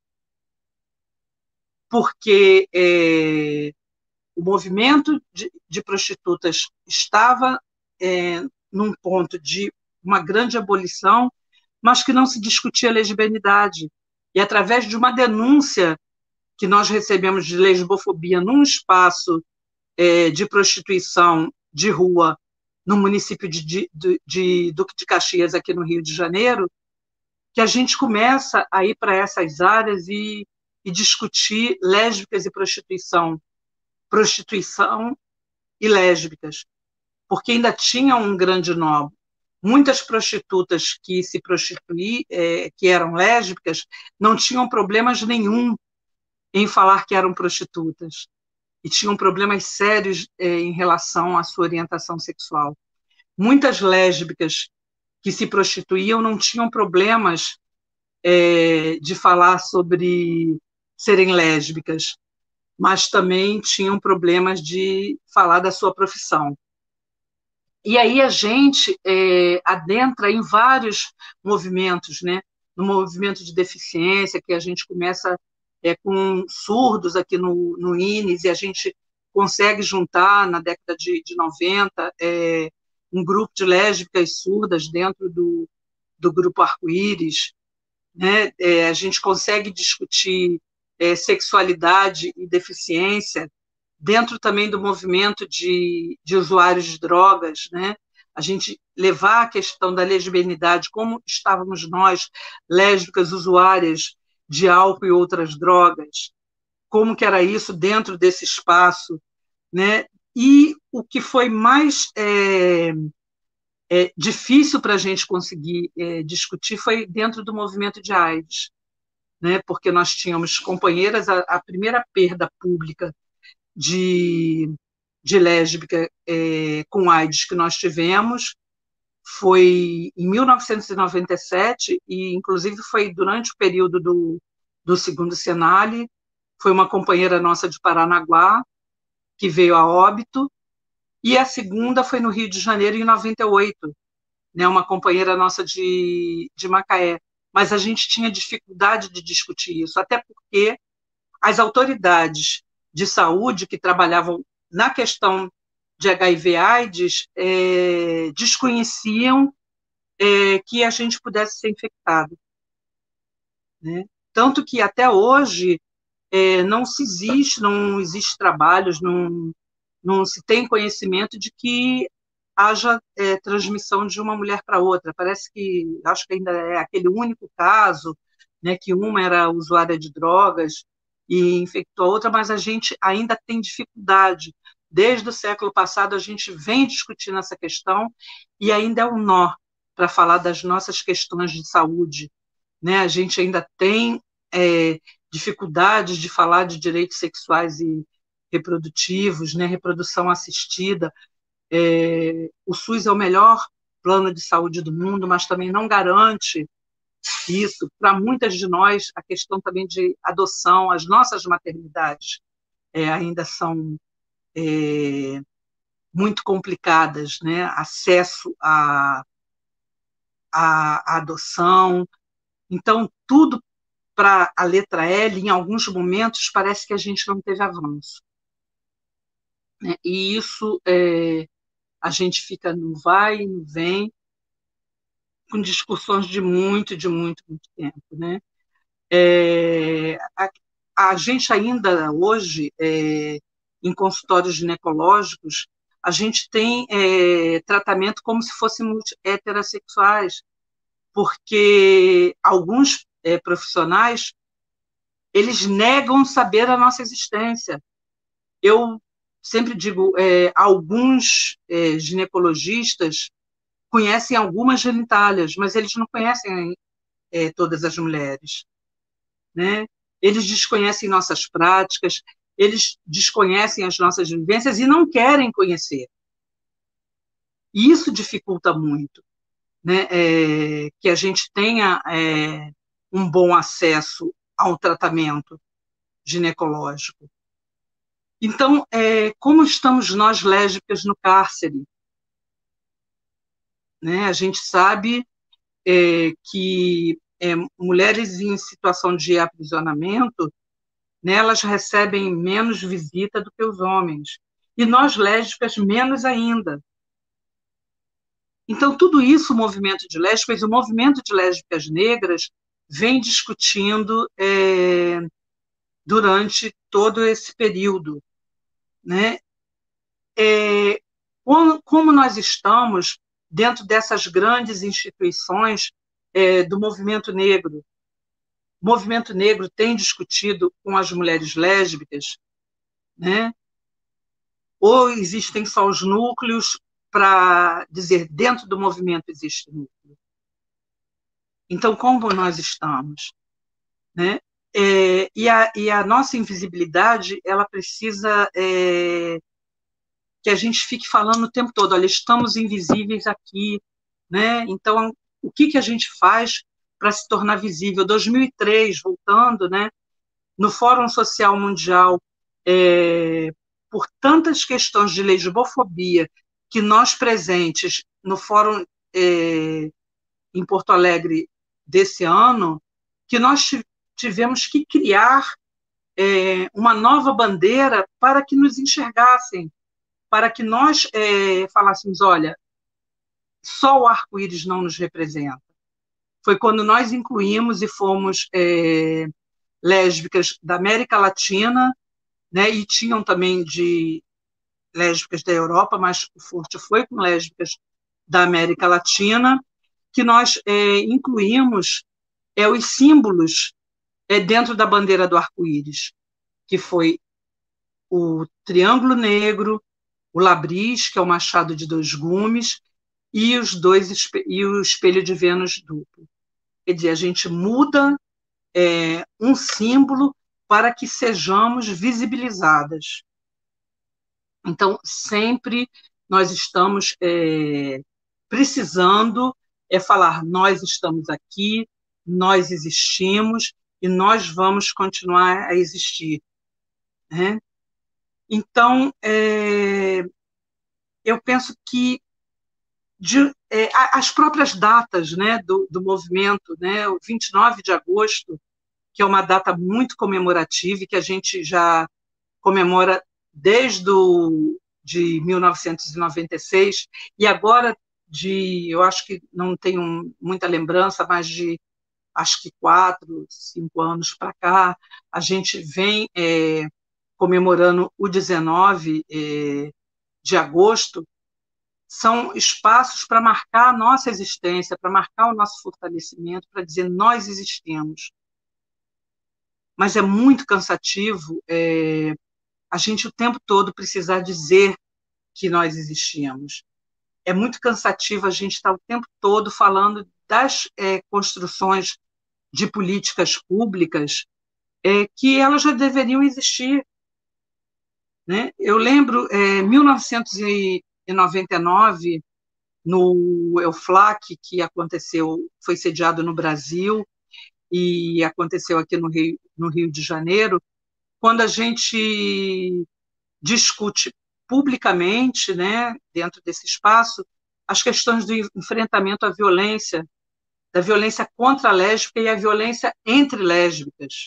porque é, o movimento de, de prostitutas estava é, num ponto de uma grande abolição, mas que não se discutia lesbianidade. E através de uma denúncia que nós recebemos de lesbofobia num espaço é, de prostituição de rua no município de, de, de, de Duque de Caxias, aqui no Rio de Janeiro, que a gente começa a ir para essas áreas e, e discutir lésbicas e prostituição, prostituição e lésbicas, porque ainda tinha um grande nó. Muitas prostitutas que se prostituíam, é, que eram lésbicas, não tinham problemas nenhum em falar que eram prostitutas, e tinham problemas sérios é, em relação à sua orientação sexual. Muitas lésbicas que se prostituíam não tinham problemas é, de falar sobre serem lésbicas, mas também tinham problemas de falar da sua profissão. E aí a gente é, adentra em vários movimentos, né? No movimento de deficiência, que a gente começa é, com surdos aqui no, no I N E S, e a gente consegue juntar, na década de, de noventa, é, um grupo de lésbicas surdas dentro do, do grupo Arco-Íris, né? É, a gente consegue discutir é, sexualidade e deficiência dentro também do movimento de, de usuários de drogas, né? A gente levar a questão da lesbianidade, como estávamos nós, lésbicas usuárias de álcool e outras drogas, como que era isso dentro desse espaço, né? E o que foi mais é, é, difícil para a gente conseguir é, discutir foi dentro do movimento de AIDS, né? Porque nós tínhamos companheiras, a, a primeira perda pública de, de lésbica é, com AIDS que nós tivemos foi em mil novecentos e noventa e sete, e inclusive foi durante o período do, do segundo Senale. Foi uma companheira nossa de Paranaguá, que veio a óbito, e a segunda foi no Rio de Janeiro, em noventa e oito, né, uma companheira nossa de, de Macaé. Mas a gente tinha dificuldade de discutir isso, até porque as autoridades de saúde que trabalhavam na questão de H I V AIDS é, desconheciam é, que a gente pudesse ser infectado, né? Tanto que até hoje é, não se existe, não existe trabalhos, não, não se tem conhecimento de que haja é, transmissão de uma mulher para outra. Parece que, acho que ainda é aquele único caso, né, que uma era usuária de drogas e infectou a outra, mas a gente ainda tem dificuldade. Desde o século passado a gente vem discutindo essa questão e ainda é um nó para falar das nossas questões de saúde, né? A gente ainda tem é, dificuldades de falar de direitos sexuais e reprodutivos, né? Reprodução assistida. É, o SUS é o melhor plano de saúde do mundo, mas também não garante isso. Para muitas de nós, a questão também de adoção, as nossas maternidades é, ainda são é, muito complicadas, né? Acesso à, à, à adoção. Então, tudo para a letra L, em alguns momentos, parece que a gente não teve avanço, né? E isso, é, a gente fica no vai e no vem, com discussões de muito, de muito, muito tempo, né? É, a, a gente ainda hoje, é, em consultórios ginecológicos, a gente tem é, tratamento como se fôssemos heterossexuais, porque alguns é, profissionais, eles negam saber a nossa existência. Eu sempre digo, é, alguns é, ginecologistas conhecem algumas genitálias, mas eles não conhecem é, todas as mulheres, né? Eles desconhecem nossas práticas, eles desconhecem as nossas vivências e não querem conhecer. E isso dificulta muito, né? É, que a gente tenha é, um bom acesso ao tratamento ginecológico. Então, é, como estamos nós lésbicas no cárcere? Né? A gente sabe é, que é, mulheres em situação de aprisionamento, né, elas recebem menos visita do que os homens. E nós lésbicas, menos ainda. Então, tudo isso o movimento de lésbicas, o movimento de lésbicas negras vem discutindo é, durante todo esse período, né? É, como, como nós estamos dentro dessas grandes instituições é, do movimento negro. O movimento negro tem discutido com as mulheres lésbicas, né? Ou existem só os núcleos para dizer dentro do movimento existe núcleo. Então, como nós estamos, né? É, e, a, e a nossa invisibilidade, ela precisa é, que a gente fique falando o tempo todo, olha, estamos invisíveis aqui, né? Então, o que, que a gente faz para se tornar visível? dois mil e três, voltando, né? No Fórum Social Mundial é, por tantas questões de lesbofobia que nós presentes no Fórum é, em Porto Alegre desse ano, que nós tivemos que criar é, uma nova bandeira para que nos enxergassem, para que nós é, falássemos, olha, só o arco-íris não nos representa. Foi quando nós incluímos e fomos é, lésbicas da América Latina, né, e tinham também de lésbicas da Europa, mas o forte foi com lésbicas da América Latina, que nós é, incluímos é, os símbolos é, dentro da bandeira do arco-íris, que foi o triângulo negro, o labris, que é o machado de dois gumes, e, os dois, e o espelho de Vênus duplo. Quer dizer, a gente muda é, um símbolo para que sejamos visibilizadas. Então, sempre nós estamos é, precisando é falar, nós estamos aqui, nós existimos e nós vamos continuar a existir. Né? Então, é, eu penso que de, é, as próprias datas, né, do, do movimento, né, o vinte e nove de agosto, que é uma data muito comemorativa e que a gente já comemora desde o, de mil novecentos e noventa e seis, e agora, de, eu acho que não tenho muita lembrança, mas de acho que quatro, cinco anos para cá, a gente vem é, comemorando o dezenove é, de agosto, são espaços para marcar a nossa existência, para marcar o nosso fortalecimento, para dizer nós existimos. Mas é muito cansativo é, a gente o tempo todo precisar dizer que nós existimos. É muito cansativo a gente estar o tempo todo falando das é, construções de políticas públicas é, que elas já deveriam existir. Né? Eu lembro, em é, mil novecentos e noventa e nove, no EUFLAC, que aconteceu, foi sediado no Brasil e aconteceu aqui no Rio, no Rio de Janeiro, quando a gente discute publicamente, né, dentro desse espaço, as questões do enfrentamento à violência, da violência contra a lésbica e a violência entre lésbicas.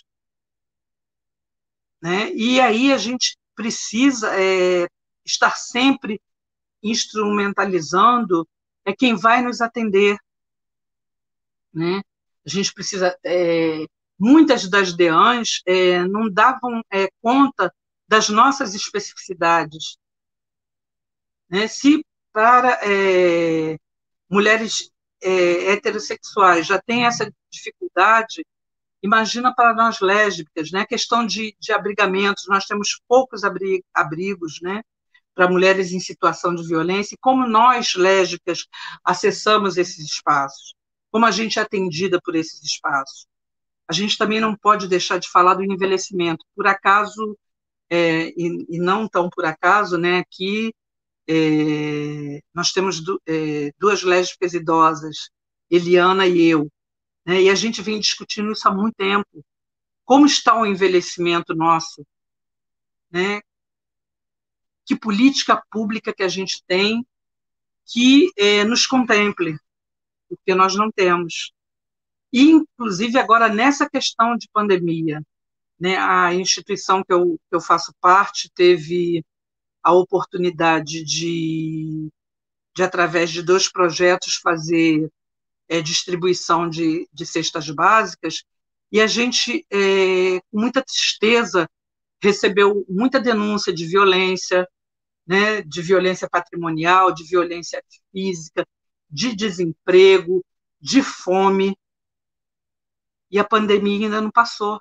Né? E aí a gente precisa é, estar sempre instrumentalizando é quem vai nos atender. Né? A gente precisa... É, muitas das deãs é, não davam é, conta das nossas especificidades. Né? Se para é, mulheres é, heterossexuais já tem essa dificuldade, imagina para nós lésbicas, né? A questão de, de abrigamentos, nós temos poucos abrigos, né? Para mulheres em situação de violência, e como nós, lésbicas, acessamos esses espaços, como a gente é atendida por esses espaços. A gente também não pode deixar de falar do envelhecimento. Por acaso, é, e, e não tão por acaso, né, que é, nós temos du, é, duas lésbicas idosas, Eliana e eu, né, e a gente vem discutindo isso há muito tempo. Como está o envelhecimento nosso? Né? Que política pública que a gente tem que é, nos contemple, porque nós não temos. E, inclusive, agora, nessa questão de pandemia, né, a instituição que eu, que eu faço parte teve a oportunidade de, de através de dois projetos, fazer é, distribuição de, de cestas básicas, e a gente, é, com muita tristeza, recebeu muita denúncia de violência, né, de violência patrimonial, de violência física, de desemprego, de fome, e a pandemia ainda não passou.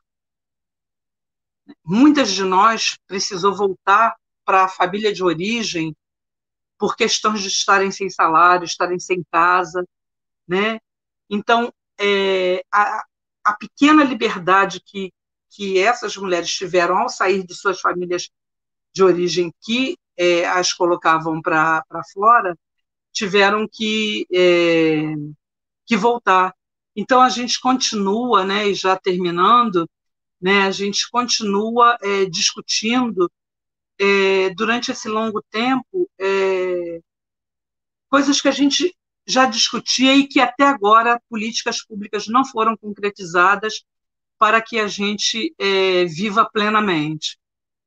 Muitas de nós precisou voltar para a família de origem por questões de estarem sem salário, estarem sem casa, né? Então, é, a, a pequena liberdade que, que essas mulheres tiveram ao sair de suas famílias de origem, que é, as colocavam para fora, tiveram que, é, que voltar. Então, a gente continua, né, e já terminando, né? A gente continua é, discutindo é, durante esse longo tempo é, coisas que a gente já discutia e que até agora políticas públicas não foram concretizadas para que a gente é, viva plenamente.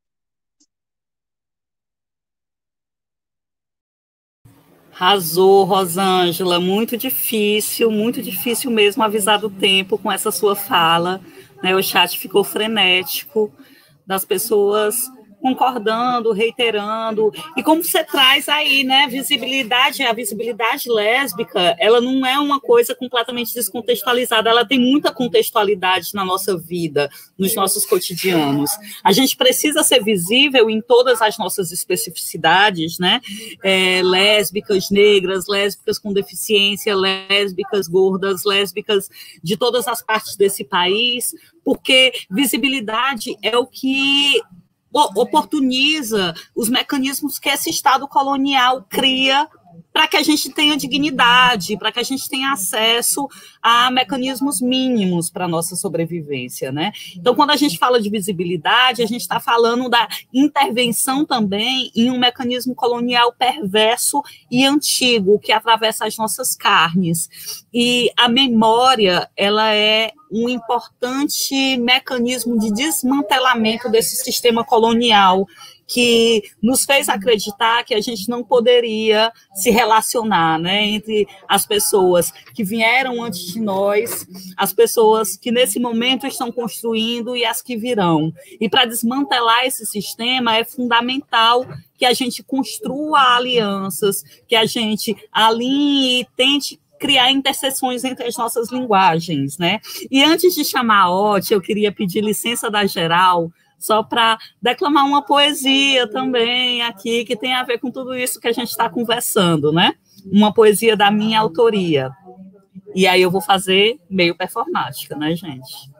Arrasou, Rosângela, muito difícil, muito difícil mesmo avisar do tempo com essa sua fala, né? O chat ficou frenético, das pessoas concordando, reiterando, e como você traz aí, né, visibilidade, a visibilidade lésbica, ela não é uma coisa completamente descontextualizada, ela tem muita contextualidade na nossa vida, nos nossos cotidianos. A gente precisa ser visível em todas as nossas especificidades, né, é, lésbicas, negras, lésbicas com deficiência, lésbicas gordas, lésbicas de todas as partes desse país, porque visibilidade é o que oportuniza os mecanismos que esse Estado colonial cria para que a gente tenha dignidade, para que a gente tenha acesso a mecanismos mínimos para a nossa sobrevivência, né? Então, quando a gente fala de visibilidade, a gente está falando da intervenção também em um mecanismo colonial perverso e antigo, que atravessa as nossas carnes. E a memória, ela é um importante mecanismo de desmantelamento desse sistema colonial, que nos fez acreditar que a gente não poderia se relacionar, né, entre as pessoas que vieram antes de nós, as pessoas que nesse momento estão construindo e as que virão. E para desmantelar esse sistema é fundamental que a gente construa alianças, que a gente alinhe e tente criar interseções entre as nossas linguagens, né? E antes de chamar a Oti, eu queria pedir licença da Geral, só para declamar uma poesia também aqui, que tem a ver com tudo isso que a gente está conversando, né? Uma poesia da minha autoria. E aí eu vou fazer meio performática, né, gente?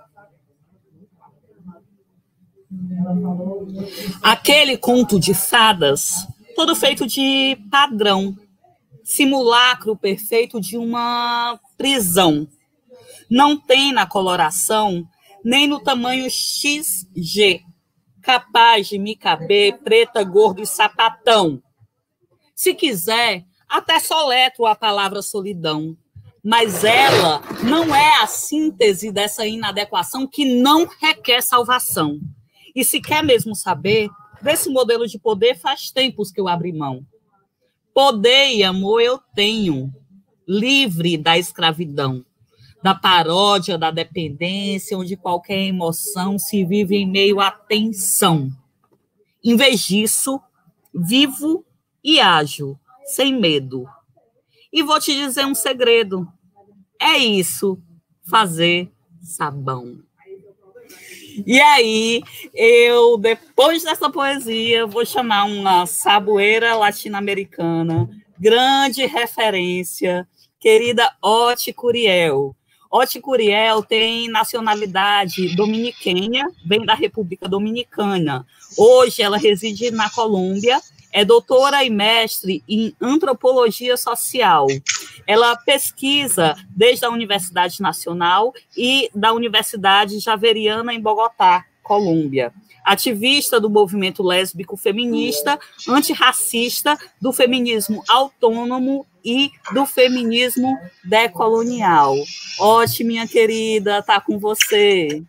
Aquele conto de fadas, todo feito de padrão, simulacro perfeito de uma prisão. Não tem na coloração, nem no tamanho X G, capaz de me caber preta, gordo e sapatão. Se quiser, até soletro a palavra solidão. Mas ela não é a síntese dessa inadequação que não requer salvação. E se quer mesmo saber, desse modelo de poder faz tempos que eu abri mão. Poder e amor eu tenho, livre da escravidão, da paródia, da dependência, onde qualquer emoção se vive em meio à tensão. Em vez disso, vivo e ajo, sem medo. E vou te dizer um segredo. É isso, fazer sabão. E aí, eu, depois dessa poesia, vou chamar uma saboeira latino-americana, grande referência, querida Oti Curiel. Oti Curiel tem nacionalidade dominiquenha, vem da República Dominicana. Hoje ela reside na Colômbia, é doutora e mestre em antropologia social. Ela pesquisa desde a Universidade Nacional e da Universidade Javeriana em Bogotá, Colômbia. Ativista do movimento lésbico feminista, antirracista, do feminismo autônomo e do feminismo decolonial. Oti, minha querida, tá com você.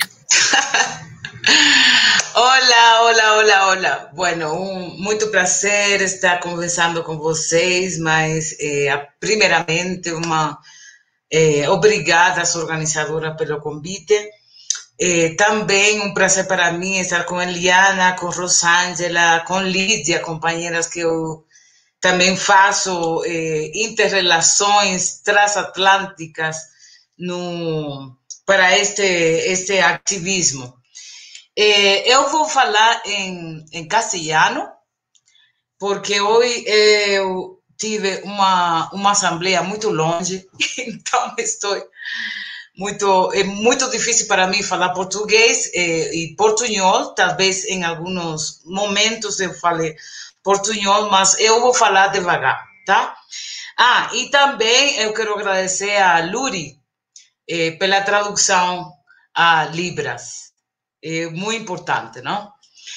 Olá, olá, olá, olá. Bueno, um, muito prazer estar conversando com vocês, mas eh, primeiramente uma eh, obrigada às organizadoras pelo convite. Eh, também um prazer para mim estar com Eliana, com Rosângela, com Lídia, companheiras que eu também faço eh, interrelações transatlânticas no, para este, este ativismo. Eh, eu vou falar em, em castelhano, porque hoje eu tive uma, uma assembleia muito longe, então estou muito, é muito difícil para mim falar português eh, e portunhol, talvez em alguns momentos eu fale portunhol, mas eu vou falar devagar, tá? Ah, e também eu quero agradecer a Luri eh, pela tradução a Libras. eh, muy importante, ¿no?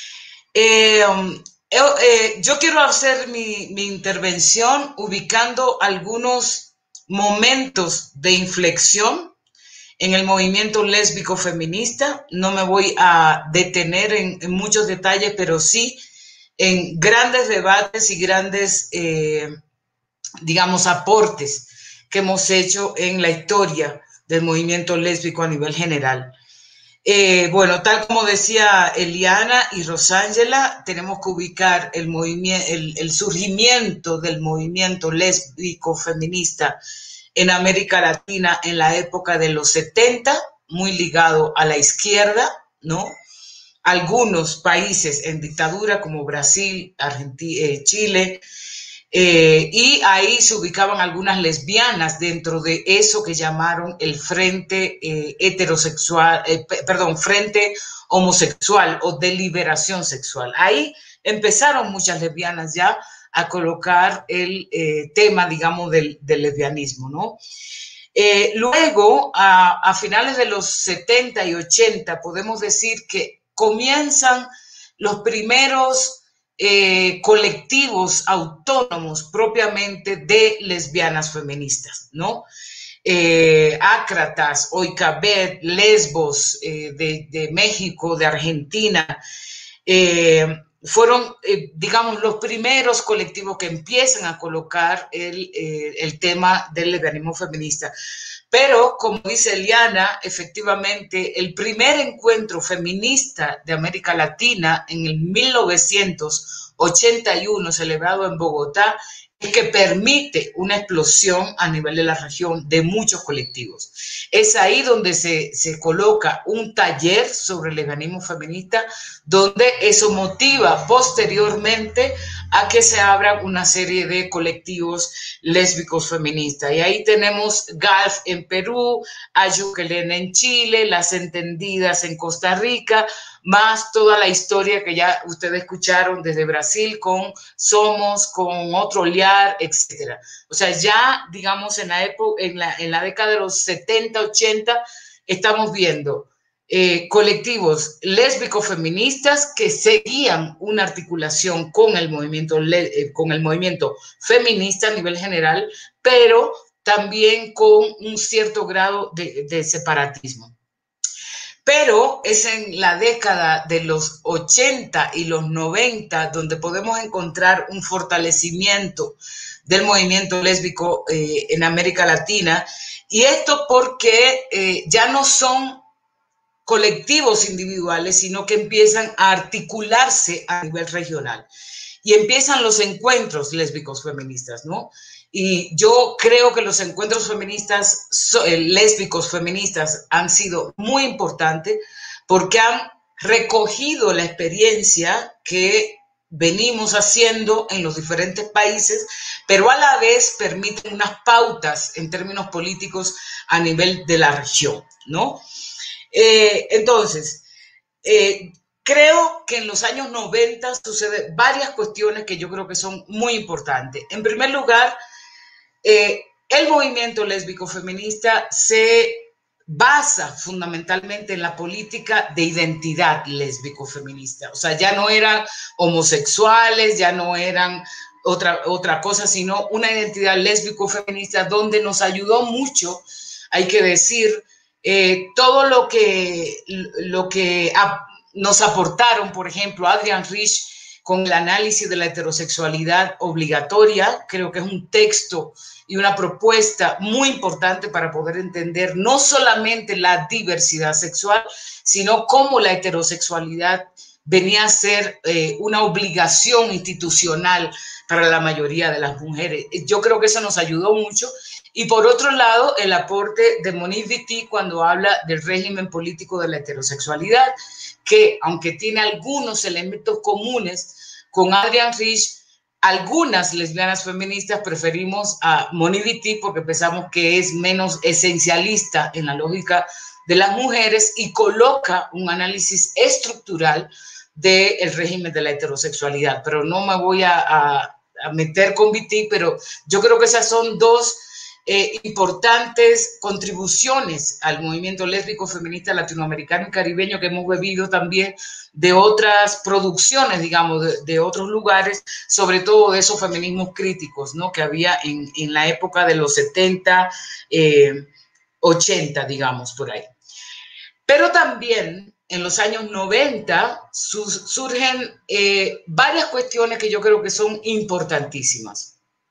Eh, yo, eh, yo quiero hacer mi, mi intervención ubicando algunos momentos de inflexión en el movimiento lésbico feminista. No me voy a detener en, en muchos detalles, pero sí en grandes debates y grandes, eh, digamos, aportes que hemos hecho en la historia del movimiento lésbico a nivel general. Eh, bueno, tal como decía Eliana y Rosángela, tenemos que ubicar el, movimiento, el, el surgimiento del movimiento lésbico feminista en América Latina en la época de los setenta, muy ligado a la izquierda, ¿no? Algunos países en dictadura como Brasil, Argentina, eh, Chile, eh, y ahí se ubicaban algunas lesbianas dentro de eso que llamaron el frente eh, heterosexual, eh, perdón, frente homosexual o de liberación sexual. Ahí empezaron muchas lesbianas ya a colocar el eh, tema, digamos, del, del lesbianismo, ¿no? Eh, luego, a, a finales de los setenta y ochenta, podemos decir que comienzan los primeros eh, colectivos autónomos propiamente de lesbianas feministas, ¿no? Eh, Ácratas, Oikabet, Lesbos, eh, de, de México, de Argentina, eh, fueron, eh, digamos, los primeros colectivos que empiezan a colocar el, eh, el tema del lesbianismo feminista. Pero, como dice Eliana, efectivamente, el primer encuentro feminista de América Latina en el mil novecientos ochenta y uno, celebrado en Bogotá, es que permite una explosión a nivel de la región de muchos colectivos. Es ahí donde se, se coloca un taller sobre el lesbianismo feminista, donde eso motiva posteriormente a que se abran una serie de colectivos lésbicos feministas. Y ahí tenemos G A L F en Perú, Ayukelén en Chile, Las Entendidas en Costa Rica, más toda la historia que ya ustedes escucharon desde Brasil con Somos, con Otro Olhar, etcétera. O sea, ya, digamos, en la, época, en la, en la década de los setenta, ochenta, estamos viendo eh, colectivos lésbicos feministas que seguían una articulación con el movimiento, eh, con el movimiento feminista a nivel general, pero también con un cierto grado de, de separatismo. Pero es en la década de los ochenta y los noventa donde podemos encontrar un fortalecimiento del movimiento lésbico eh, en América Latina. Y esto porque eh, ya no son colectivos individuales, sino que empiezan a articularse a nivel regional. Y empiezan los encuentros lésbicos feministas, ¿no? Y yo creo que los encuentros feministas, eh, lésbicos feministas han sido muy importantes porque han recogido la experiencia que venimos haciendo en los diferentes países, pero a la vez permiten unas pautas en términos políticos a nivel de la región, ¿no? Eh, entonces, eh, creo que en los años noventa suceden varias cuestiones que yo creo que son muy importantes. En primer lugar, eh, el movimiento lésbico feminista se basa fundamentalmente en la política de identidad lésbico feminista. O sea, ya no eran homosexuales, ya no eran otra, otra cosa, sino una identidad lésbico feminista donde nos ayudó mucho, hay que decir, eh, todo lo que, lo que a, nos aportaron, por ejemplo, Adrienne Rich con el análisis de la heterosexualidad obligatoria. Creo que es un texto y una propuesta muy importante para poder entender no solamente la diversidad sexual, sino cómo la heterosexualidad venía a ser eh, una obligación institucional para la mayoría de las mujeres. Yo creo que eso nos ayudó mucho. Y por otro lado, el aporte de Monique Wittig cuando habla del régimen político de la heterosexualidad, que aunque tiene algunos elementos comunes con Adrienne Rich, algunas lesbianas feministas preferimos a Monique Wittig porque pensamos que es menos esencialista en la lógica de las mujeres y coloca un análisis estructural del régimen de la heterosexualidad. Pero no me voy a, a, a meter con Wittig, pero yo creo que esas son dos eh, importantes contribuciones al movimiento lésbico feminista latinoamericano y caribeño que hemos bebido también de otras producciones, digamos, de, de otros lugares, sobre todo de esos feminismos críticos, ¿no?, que había en, en la época de los setenta, eh, ochenta, digamos, por ahí. Pero también en los años noventa sus, surgen eh, varias cuestiones que yo creo que son importantísimas.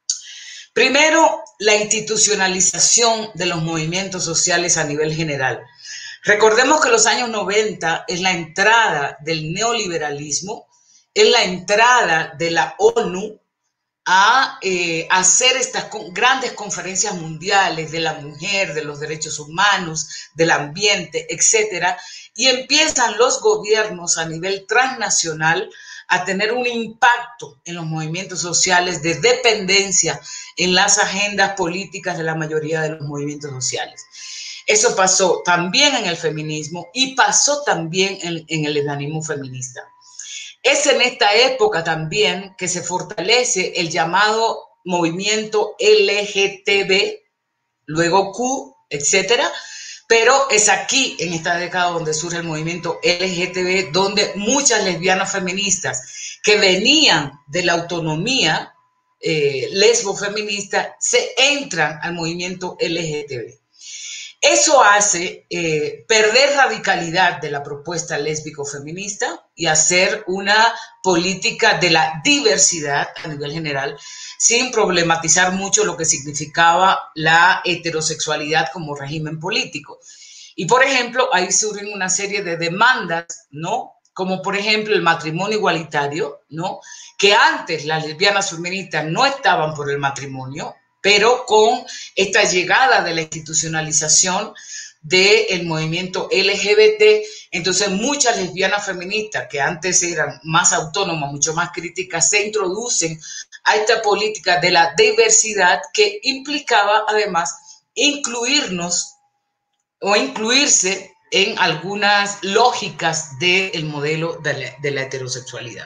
Primero, la institucionalización de los movimientos sociales a nivel general. Recordemos que los años noventa es la entrada del neoliberalismo, es la entrada de la ONU a eh, hacer estas grandes conferencias mundiales de la mujer, de los derechos humanos, del ambiente, etcétera, y empiezan los gobiernos a nivel transnacional a tener un impacto en los movimientos sociales de dependencia en las agendas políticas de la mayoría de los movimientos sociales. Eso pasó también en el feminismo y pasó también en, en el lesbianismo feminista. Es en esta época también que se fortalece el llamado movimiento L G T B, luego Q, etcétera, pero es aquí, en esta década, donde surge el movimiento L G T B, donde muchas lesbianas feministas que venían de la autonomía eh, lesbo-feminista se entran al movimiento L G T B. Eso hace eh, perder radicalidad de la propuesta lésbico-feminista y hacer una política de la diversidad a nivel general, sin problematizar mucho lo que significaba la heterosexualidad como régimen político. Y, por ejemplo, ahí surgen una serie de demandas, ¿no?, como por ejemplo el matrimonio igualitario, ¿no?, que antes las lesbianas feministas no estaban por el matrimonio, pero con esta llegada de la institucionalización del movimiento L G B T, entonces muchas lesbianas feministas que antes eran más autónomas, mucho más críticas, se introducen a esta política de la diversidad que implicaba además incluirnos o incluirse en algunas lógicas del modelo de la, de la heterosexualidad.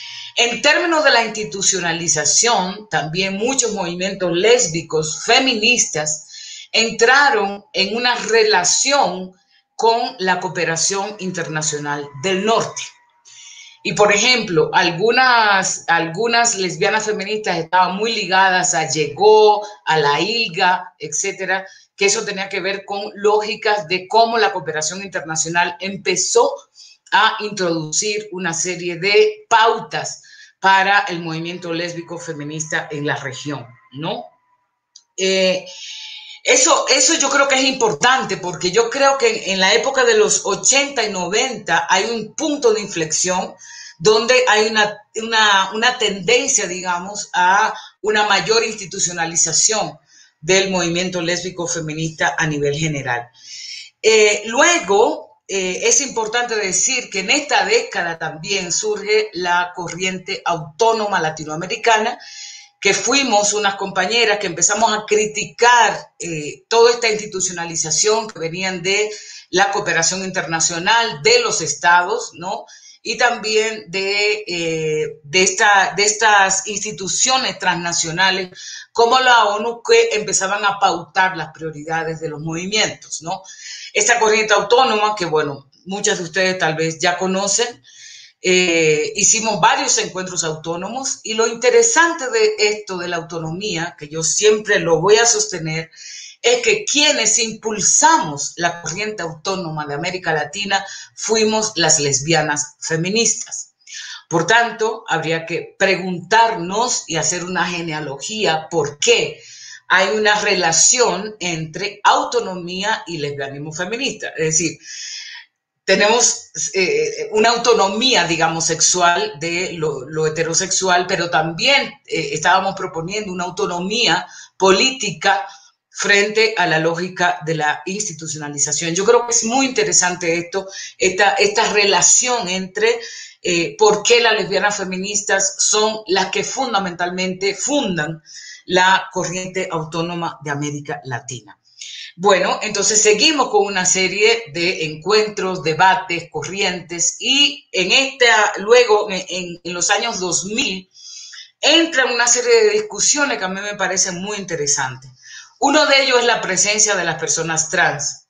En términos de la institucionalización, también muchos movimientos lésbicos feministas entraron en una relación con la cooperación internacional del norte. Y, por ejemplo, algunas, algunas lesbianas feministas estaban muy ligadas a Llegó, a la ILGA, etcétera, que eso tenía que ver con lógicas de cómo la cooperación internacional empezó a introducir una serie de pautas para el movimiento lésbico feminista en la región, ¿no? Eh, eso, eso yo creo que es importante porque yo creo que en, en la época de los ochenta y noventa hay un punto de inflexión donde hay una, una, una tendencia, digamos, a una mayor institucionalización del movimiento lésbico feminista a nivel general. Eh, luego, Eh, es importante decir que en esta década también surge la corriente autónoma latinoamericana, que fuimos unas compañeras que empezamos a criticar eh, toda esta institucionalización que venían de la cooperación internacional de los estados, ¿no?, y también de, eh, de, esta, de estas instituciones transnacionales como la ONU, que empezaban a pautar las prioridades de los movimientos, ¿no? Esta corriente autónoma, que bueno, muchas de ustedes tal vez ya conocen, eh, hicimos varios encuentros autónomos, y lo interesante de esto de la autonomía, que yo siempre lo voy a sostener, es que quienes impulsamos la corriente autónoma de América Latina fuimos las lesbianas feministas. Por tanto, habría que preguntarnos y hacer una genealogía por qué hay una relación entre autonomía y lesbianismo feminista. Es decir, tenemos eh, una autonomía, digamos, sexual de lo, lo heterosexual, pero también eh, estábamos proponiendo una autonomía política frente a la lógica de la institucionalización. Yo creo que es muy interesante esto, esta, esta relación entre eh, por qué las lesbianas feministas son las que fundamentalmente fundan la corriente autónoma de América Latina. Bueno, entonces seguimos con una serie de encuentros, debates, corrientes, y en esta, luego en, en los años dos mil, entra una serie de discusiones que a mí me parecen muy interesantes. Uno de ellos es la presencia de las personas trans.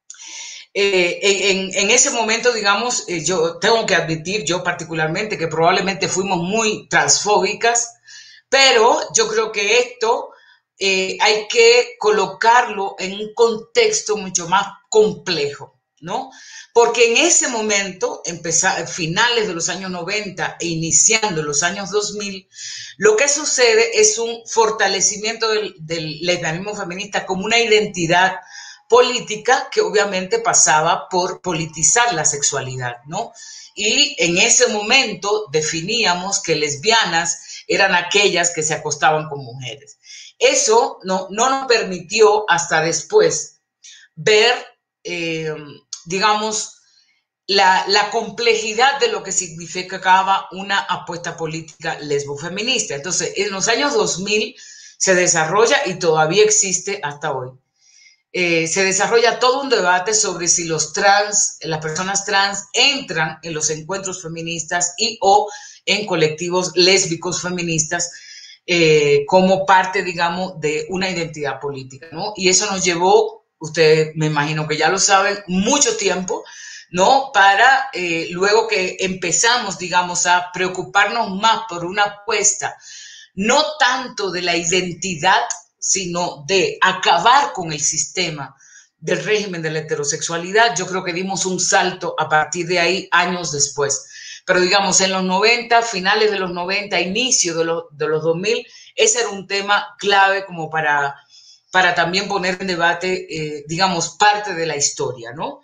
Eh, en, en ese momento, digamos, eh, yo tengo que admitir, yo particularmente, que probablemente fuimos muy transfóbicas, pero yo creo que esto eh, hay que colocarlo en un contexto mucho más complejo, ¿no? Porque en ese momento, empezar, finales de los años noventa e iniciando los años dos mil, lo que sucede es un fortalecimiento del, del lesbianismo feminista como una identidad política que obviamente pasaba por politizar la sexualidad, ¿no? Y en ese momento definíamos que lesbianas eran aquellas que se acostaban con mujeres. Eso no, no nos permitió hasta después ver, eh, digamos, la, la complejidad de lo que significaba una apuesta política lesbofeminista. Entonces, en los años dos mil se desarrolla y todavía existe hasta hoy. Eh, se desarrolla todo un debate sobre si los trans, las personas trans entran en los encuentros feministas y o en colectivos lésbicos feministas eh, como parte, digamos, de una identidad política, ¿no? Y eso nos llevó, ustedes me imagino que ya lo saben, mucho tiempo, ¿no? Para eh, luego que empezamos, digamos, a preocuparnos más por una apuesta, no tanto de la identidad, sino de acabar con el sistema del régimen de la heterosexualidad. Yo creo que dimos un salto a partir de ahí años después. Pero digamos, en los noventa, finales de los noventa, inicio de los, de los dos mil, ese era un tema clave como para, para también poner en debate, eh, digamos, parte de la historia, ¿no?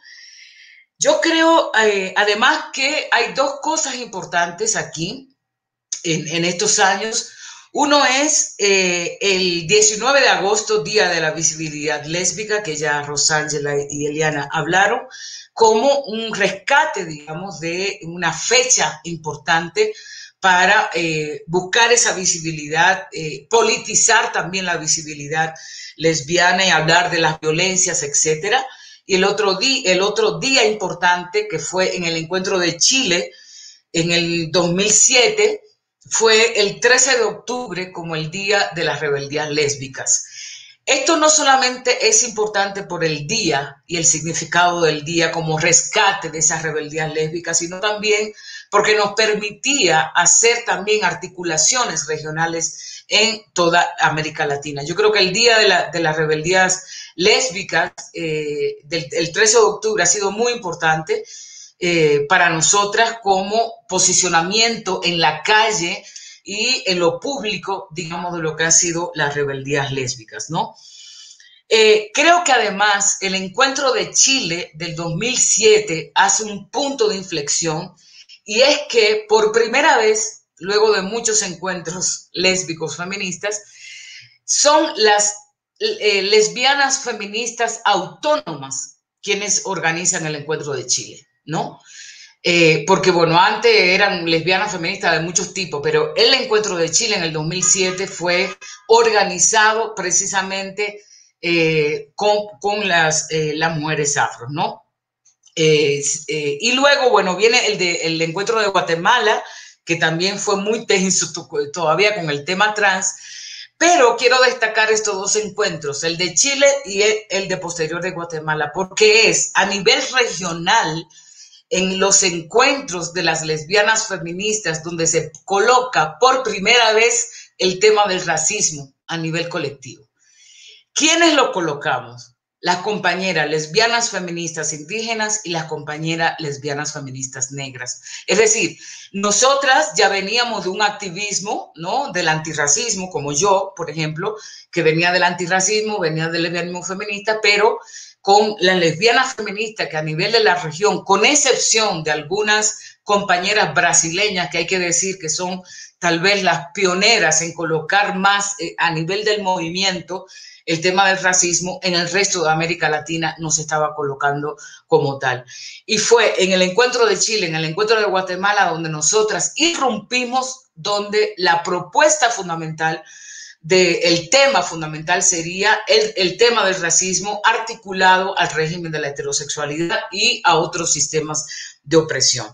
Yo creo, eh, además, que hay dos cosas importantes aquí en, en estos años. Uno es eh, el diecinueve de agosto, Día de la Visibilidad Lésbica, que ya Rosángela y Eliana hablaron, como un rescate, digamos, de una fecha importante para eh, buscar esa visibilidad, eh, politizar también la visibilidad lesbiana y hablar de las violencias, etcétera. Y el otro, día, el otro día importante, que fue en el encuentro de Chile en el dos mil siete, fue el trece de octubre como el Día de las Rebeldías Lésbicas. Esto no solamente es importante por el día y el significado del día como rescate de esas rebeldías lésbicas, sino también porque nos permitía hacer también articulaciones regionales en toda América Latina. Yo creo que el Día de, la, de las Rebeldías Lésbicas eh, del el trece de octubre ha sido muy importante eh, para nosotras como posicionamiento en la calle y en lo público, digamos, de lo que han sido las rebeldías lésbicas, ¿no? Eh, creo que además el encuentro de Chile del dos mil siete hace un punto de inflexión, y es que por primera vez, luego de muchos encuentros lésbicos feministas, son las eh, lesbianas feministas autónomas quienes organizan el encuentro de Chile, ¿no? Eh, porque, bueno, antes eran lesbianas feministas de muchos tipos, pero el encuentro de Chile en el dos mil siete fue organizado precisamente eh, con, con las, eh, las mujeres afro, ¿no? Eh, eh, y luego, bueno, viene el, de, el encuentro de Guatemala, que también fue muy tenso todavía con el tema trans, pero quiero destacar estos dos encuentros, el de Chile y el, el de posterior de Guatemala, porque es a nivel regional, en los encuentros de las lesbianas feministas, donde se coloca por primera vez el tema del racismo a nivel colectivo. ¿Quiénes lo colocamos? Las compañeras lesbianas feministas indígenas y las compañeras lesbianas feministas negras. Es decir, nosotras ya veníamos de un activismo, ¿no?, del antirracismo, como yo, por ejemplo, que venía del antirracismo, venía del lesbianismo feminista, pero con las lesbianas feministas que a nivel de la región, con excepción de algunas compañeras brasileñas, que hay que decir que son tal vez las pioneras en colocar más eh, a nivel del movimiento el tema del racismo, en el resto de América Latina no se estaba colocando como tal. Y fue en el encuentro de Chile, en el encuentro de Guatemala, donde nosotras irrumpimos, donde la propuesta fundamental de, el tema fundamental sería el, el tema del racismo articulado al régimen de la heterosexualidad y a otros sistemas de opresión.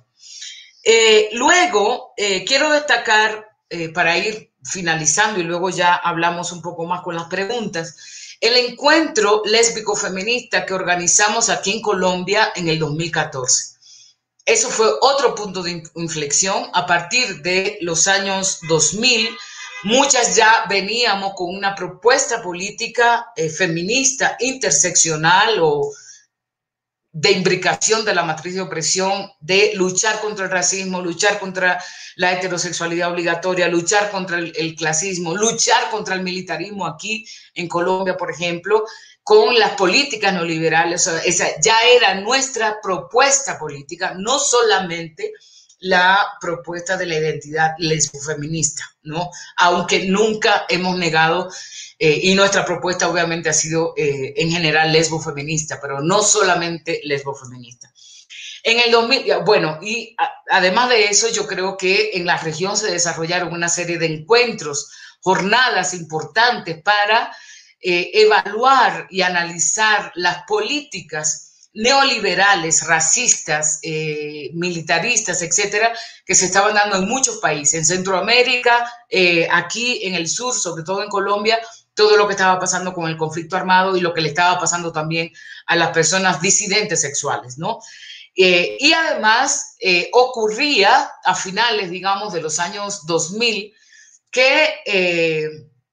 Eh, luego, eh, quiero destacar, eh, para ir finalizando y luego ya hablamos un poco más con las preguntas, el encuentro lésbico-feminista que organizamos aquí en Colombia en el dos mil catorce. Eso fue otro punto de inflexión. A partir de los años dos mil, muchas ya veníamos con una propuesta política eh, feminista, interseccional o de imbricación de la matriz de opresión, de luchar contra el racismo, luchar contra la heterosexualidad obligatoria, luchar contra el, el clasismo, luchar contra el militarismo aquí en Colombia, por ejemplo, con las políticas neoliberales. O sea, esa ya era nuestra propuesta política, no solamente la propuesta de la identidad lesbofeminista, ¿no? Aunque nunca hemos negado, eh, y nuestra propuesta obviamente ha sido eh, en general lesbofeminista, pero no solamente lesbofeminista. En el dos mil, bueno, y a, además de eso, yo creo que en la región se desarrollaron una serie de encuentros, jornadas importantes para eh, evaluar y analizar las políticas neoliberales, racistas, eh, militaristas, etcétera, que se estaban dando en muchos países, en Centroamérica, eh, aquí en el sur, sobre todo en Colombia, todo lo que estaba pasando con el conflicto armado y lo que le estaba pasando también a las personas disidentes sexuales, ¿no? Eh, y además eh, ocurría a finales, digamos, de los años dos mil que eh,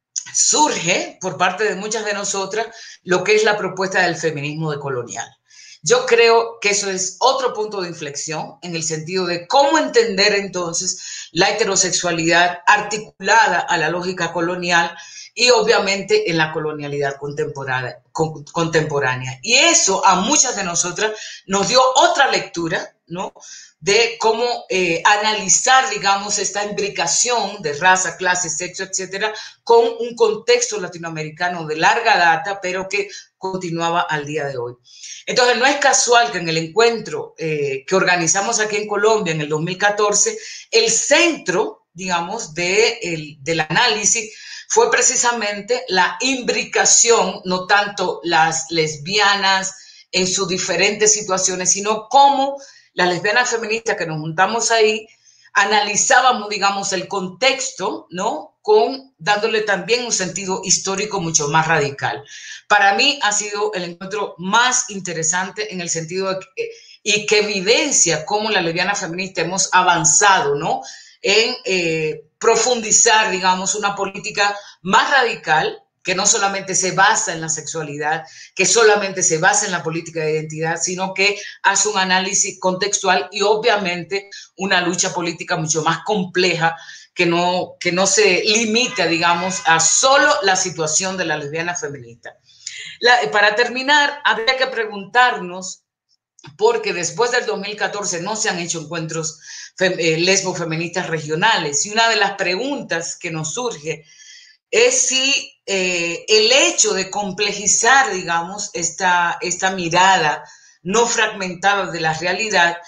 surge por parte de muchas de nosotras lo que es la propuesta del feminismo decolonial. Yo creo que eso es otro punto de inflexión en el sentido de cómo entender entonces la heterosexualidad articulada a la lógica colonial y obviamente en la colonialidad contemporánea. contemporánea. Y eso a muchas de nosotras nos dio otra lectura, ¿no? De cómo eh, analizar, digamos, esta imbricación de raza, clase, sexo, etcétera, con un contexto latinoamericano de larga data, pero que continuaba al día de hoy. Entonces, no es casual que en el encuentro eh, que organizamos aquí en Colombia en el dos mil catorce, el centro, digamos, de el, del análisis fue precisamente la imbricación, no tanto las lesbianas en sus diferentes situaciones, sino cómo las lesbianas feministas que nos juntamos ahí analizábamos, digamos, el contexto, ¿no? Con, dándole también un sentido histórico mucho más radical. Para mí ha sido el encuentro más interesante en el sentido de que, y que evidencia cómo la lesbiana feminista hemos avanzado, ¿no? En eh, profundizar, digamos, una política más radical, que no solamente se basa en la sexualidad, que solamente se basa en la política de identidad, sino que hace un análisis contextual y obviamente una lucha política mucho más compleja que no, que no se limita, digamos, a solo la situación de la lesbiana feminista. La, para terminar, habría que preguntarnos, porque después del dos mil catorce no se han hecho encuentros eh, lesbo-feministas regionales, y una de las preguntas que nos surge es si eh, el hecho de complejizar, digamos, esta, esta mirada no fragmentada de la realidad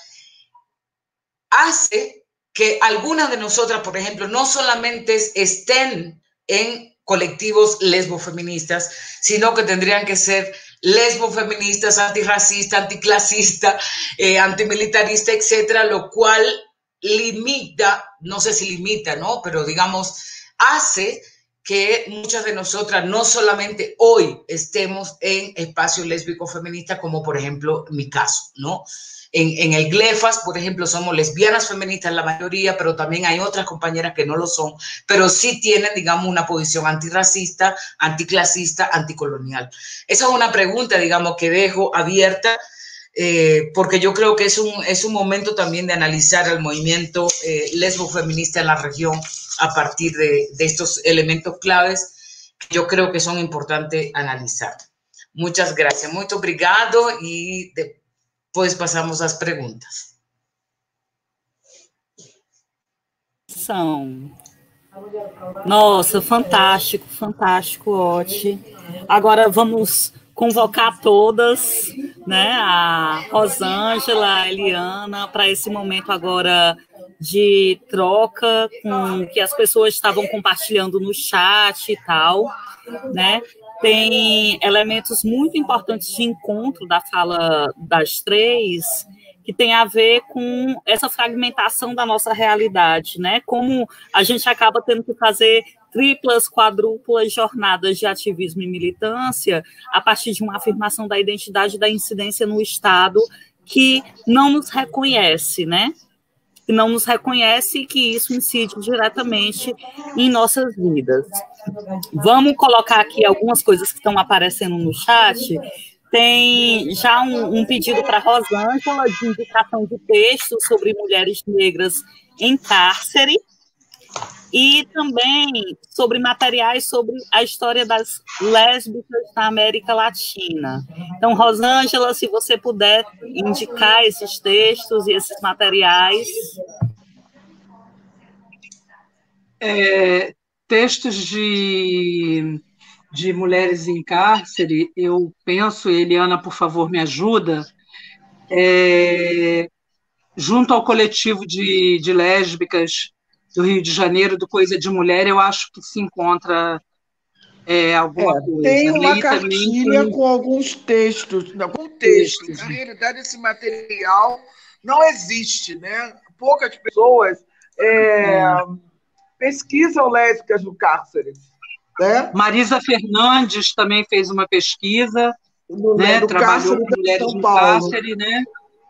hace que algunas de nosotras, por ejemplo, no solamente estén en colectivos lesbofeministas, sino que tendrían que ser lesbofeministas, antirracistas, anticlasistas, eh, antimilitarista, etcétera, lo cual limita, no sé si limita, ¿no? Pero digamos, hace que muchas de nosotras no solamente hoy estemos en espacios lésbicos feministas, como por ejemplo mi caso, ¿no? En, en el GLEFAS, por ejemplo, somos lesbianas feministas la mayoría, pero también hay otras compañeras que no lo son, pero sí tienen, digamos, una posición antirracista, anticlasista, anticolonial. Esa es una pregunta, digamos, que dejo abierta, eh, porque yo creo que es un, es un momento también de analizar el movimiento eh, lesbo-feminista en la región a partir de, de estos elementos claves que yo creo que son importantes analizar. Muchas gracias, muito obrigado e depois passamos às perguntas. São. Nossa, fantástico, fantástico, Oti. Agora vamos convocar todas, né, a Rosângela, a Eliana, para esse momento agora de troca com que as pessoas estavam compartilhando no chat e tal, né? Tem elementos muito importantes de encontro da fala das três que tem a ver com essa fragmentação da nossa realidade, né? Como a gente acaba tendo que fazer triplas, quadruplas jornadas de ativismo e militância a partir de uma afirmação da identidade da incidência no Estado que não nos reconhece, né? Que não nos reconhece e que isso incide diretamente em nossas vidas. Vamos colocar aqui algumas coisas que estão aparecendo no chat. Tem já um, um pedido para a Rosângela de indicação de textos sobre mulheres negras em cárcere e também sobre materiais sobre a história das lésbicas na América Latina. Então, Rosângela, se você puder indicar esses textos e esses materiais. É, textos de... de mulheres em cárcere, eu penso, Eliana, por favor, me ajuda, é, junto ao coletivo de, de lésbicas do Rio de Janeiro, do Coisa de Mulher, eu acho que se encontra é, alguma é, coisa. Tem uma e cartilha tem... com alguns textos, não, com textos. textos. Na realidade, esse material não existe, né? Poucas pessoas é, hum. pesquisam lésbicas no cárcere. Né? Marisa Fernandes também fez uma pesquisa, no, né? no Trabalhou com mulheres no cárcere, né?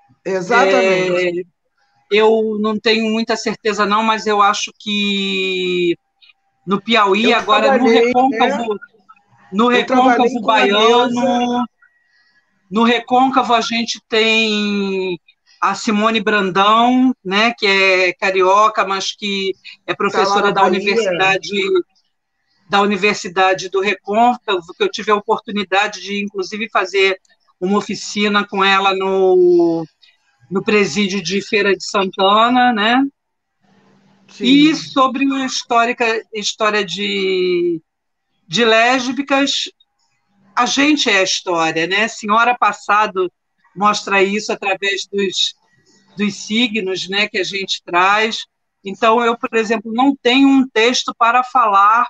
Exatamente. É, eu não tenho muita certeza não, mas eu acho que no Piauí, eu agora no Recôncavo, né? no Recôncavo Baiano, no Recôncavo a gente tem a Simone Brandão, né? Que é carioca, mas que é professora da Universidade... da Universidade do Recôncavo, que eu tive a oportunidade de, inclusive, fazer uma oficina com ela no, no presídio de Feira de Santana, né? Sim. E sobre a histórica, história de, de lésbicas, a gente é a história, né? Senhora Passado mostra isso através dos, dos signos, né, que a gente traz. Então, eu, por exemplo, não tenho um texto para falar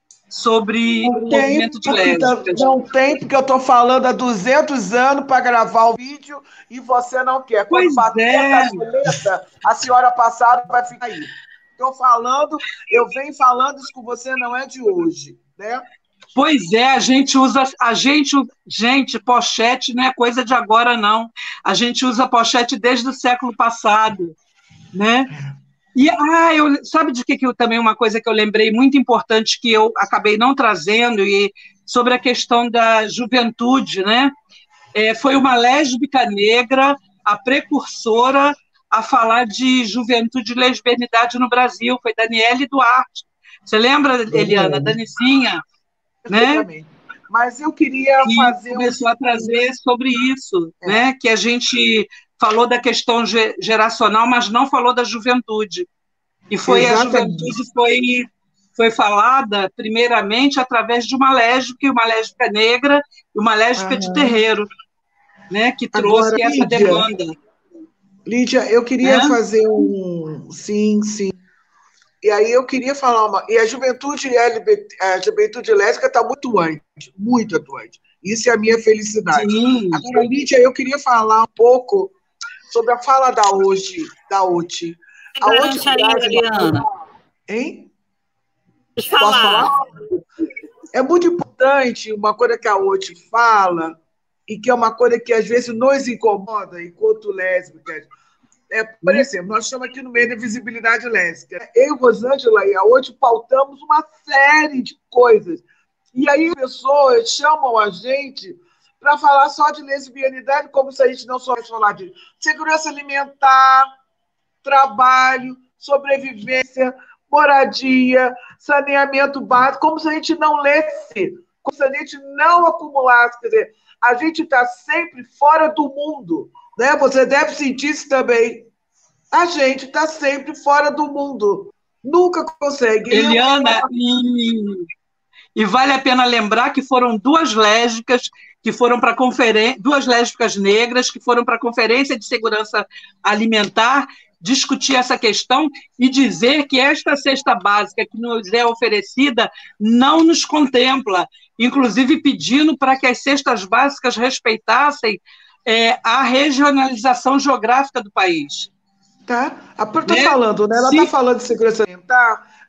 sobre o movimento de lésbicas. Não tem, porque eu estou falando há duzentos anos para gravar o vídeo e você não quer. Quando pois bater é. a caneta, a senhora passada vai ficar aí. Estou falando, eu venho falando isso com você, não é de hoje, né? Pois é, a gente usa, a gente, gente, pochete não é coisa de agora, não. A gente usa pochete desde o século passado, né? E, ah, eu, sabe de que, que eu, também uma coisa que eu lembrei muito importante que eu acabei não trazendo, e sobre a questão da juventude, né? É, foi uma lésbica negra, a precursora a falar de juventude e lesbianidade no Brasil, foi Daniele Duarte. Você lembra, Eliana? É. Danizinha, né? Mas eu queria que fazer... começou um... a trazer sobre isso, é. né? Que a gente... falou da questão geracional, mas não falou da juventude. E foi Exatamente. a juventude foi, foi falada, primeiramente, através de uma lésbica, uma lésbica negra e uma lésbica Aham. de terreiro, né, que trouxe Agora, essa Lídia, demanda. Lídia, eu queria é? fazer um... Sim, sim. E aí eu queria falar uma... E a juventude L G B T, a juventude lésbica está muito atuante, muito atuante. Isso é a minha felicidade. Sim. Agora, Lídia, eu queria falar um pouco sobre a fala da hoje, da O T I. A O T I, Eliana. Hein? Posso falar? É muito importante uma coisa que a O T I fala e que é uma coisa que às vezes nos incomoda enquanto lésbicas. É, por exemplo, nós estamos aqui no meio da visibilidade lésbica. Eu, Rosângela e a O T I pautamos uma série de coisas. E aí as pessoas chamam a gente para falar só de lesbianidade, como se a gente não soubesse falar de segurança alimentar, trabalho, sobrevivência, moradia, saneamento básico, como se a gente não lesse, como se a gente não acumulasse. Quer dizer, a gente está sempre fora do mundo, né? Você deve sentir isso também. A gente está sempre fora do mundo. Nunca consegue. Eliana, e, e vale a pena lembrar que foram duas lésbicas que foram para conferência, duas lésbicas negras que foram para a Conferência de Segurança Alimentar discutir essa questão e dizer que esta cesta básica que nos é oferecida não nos contempla, inclusive pedindo para que as cestas básicas respeitassem é, a regionalização geográfica do país. Tá? A estou né? falando, né? Ela está falando de segurança alimentar,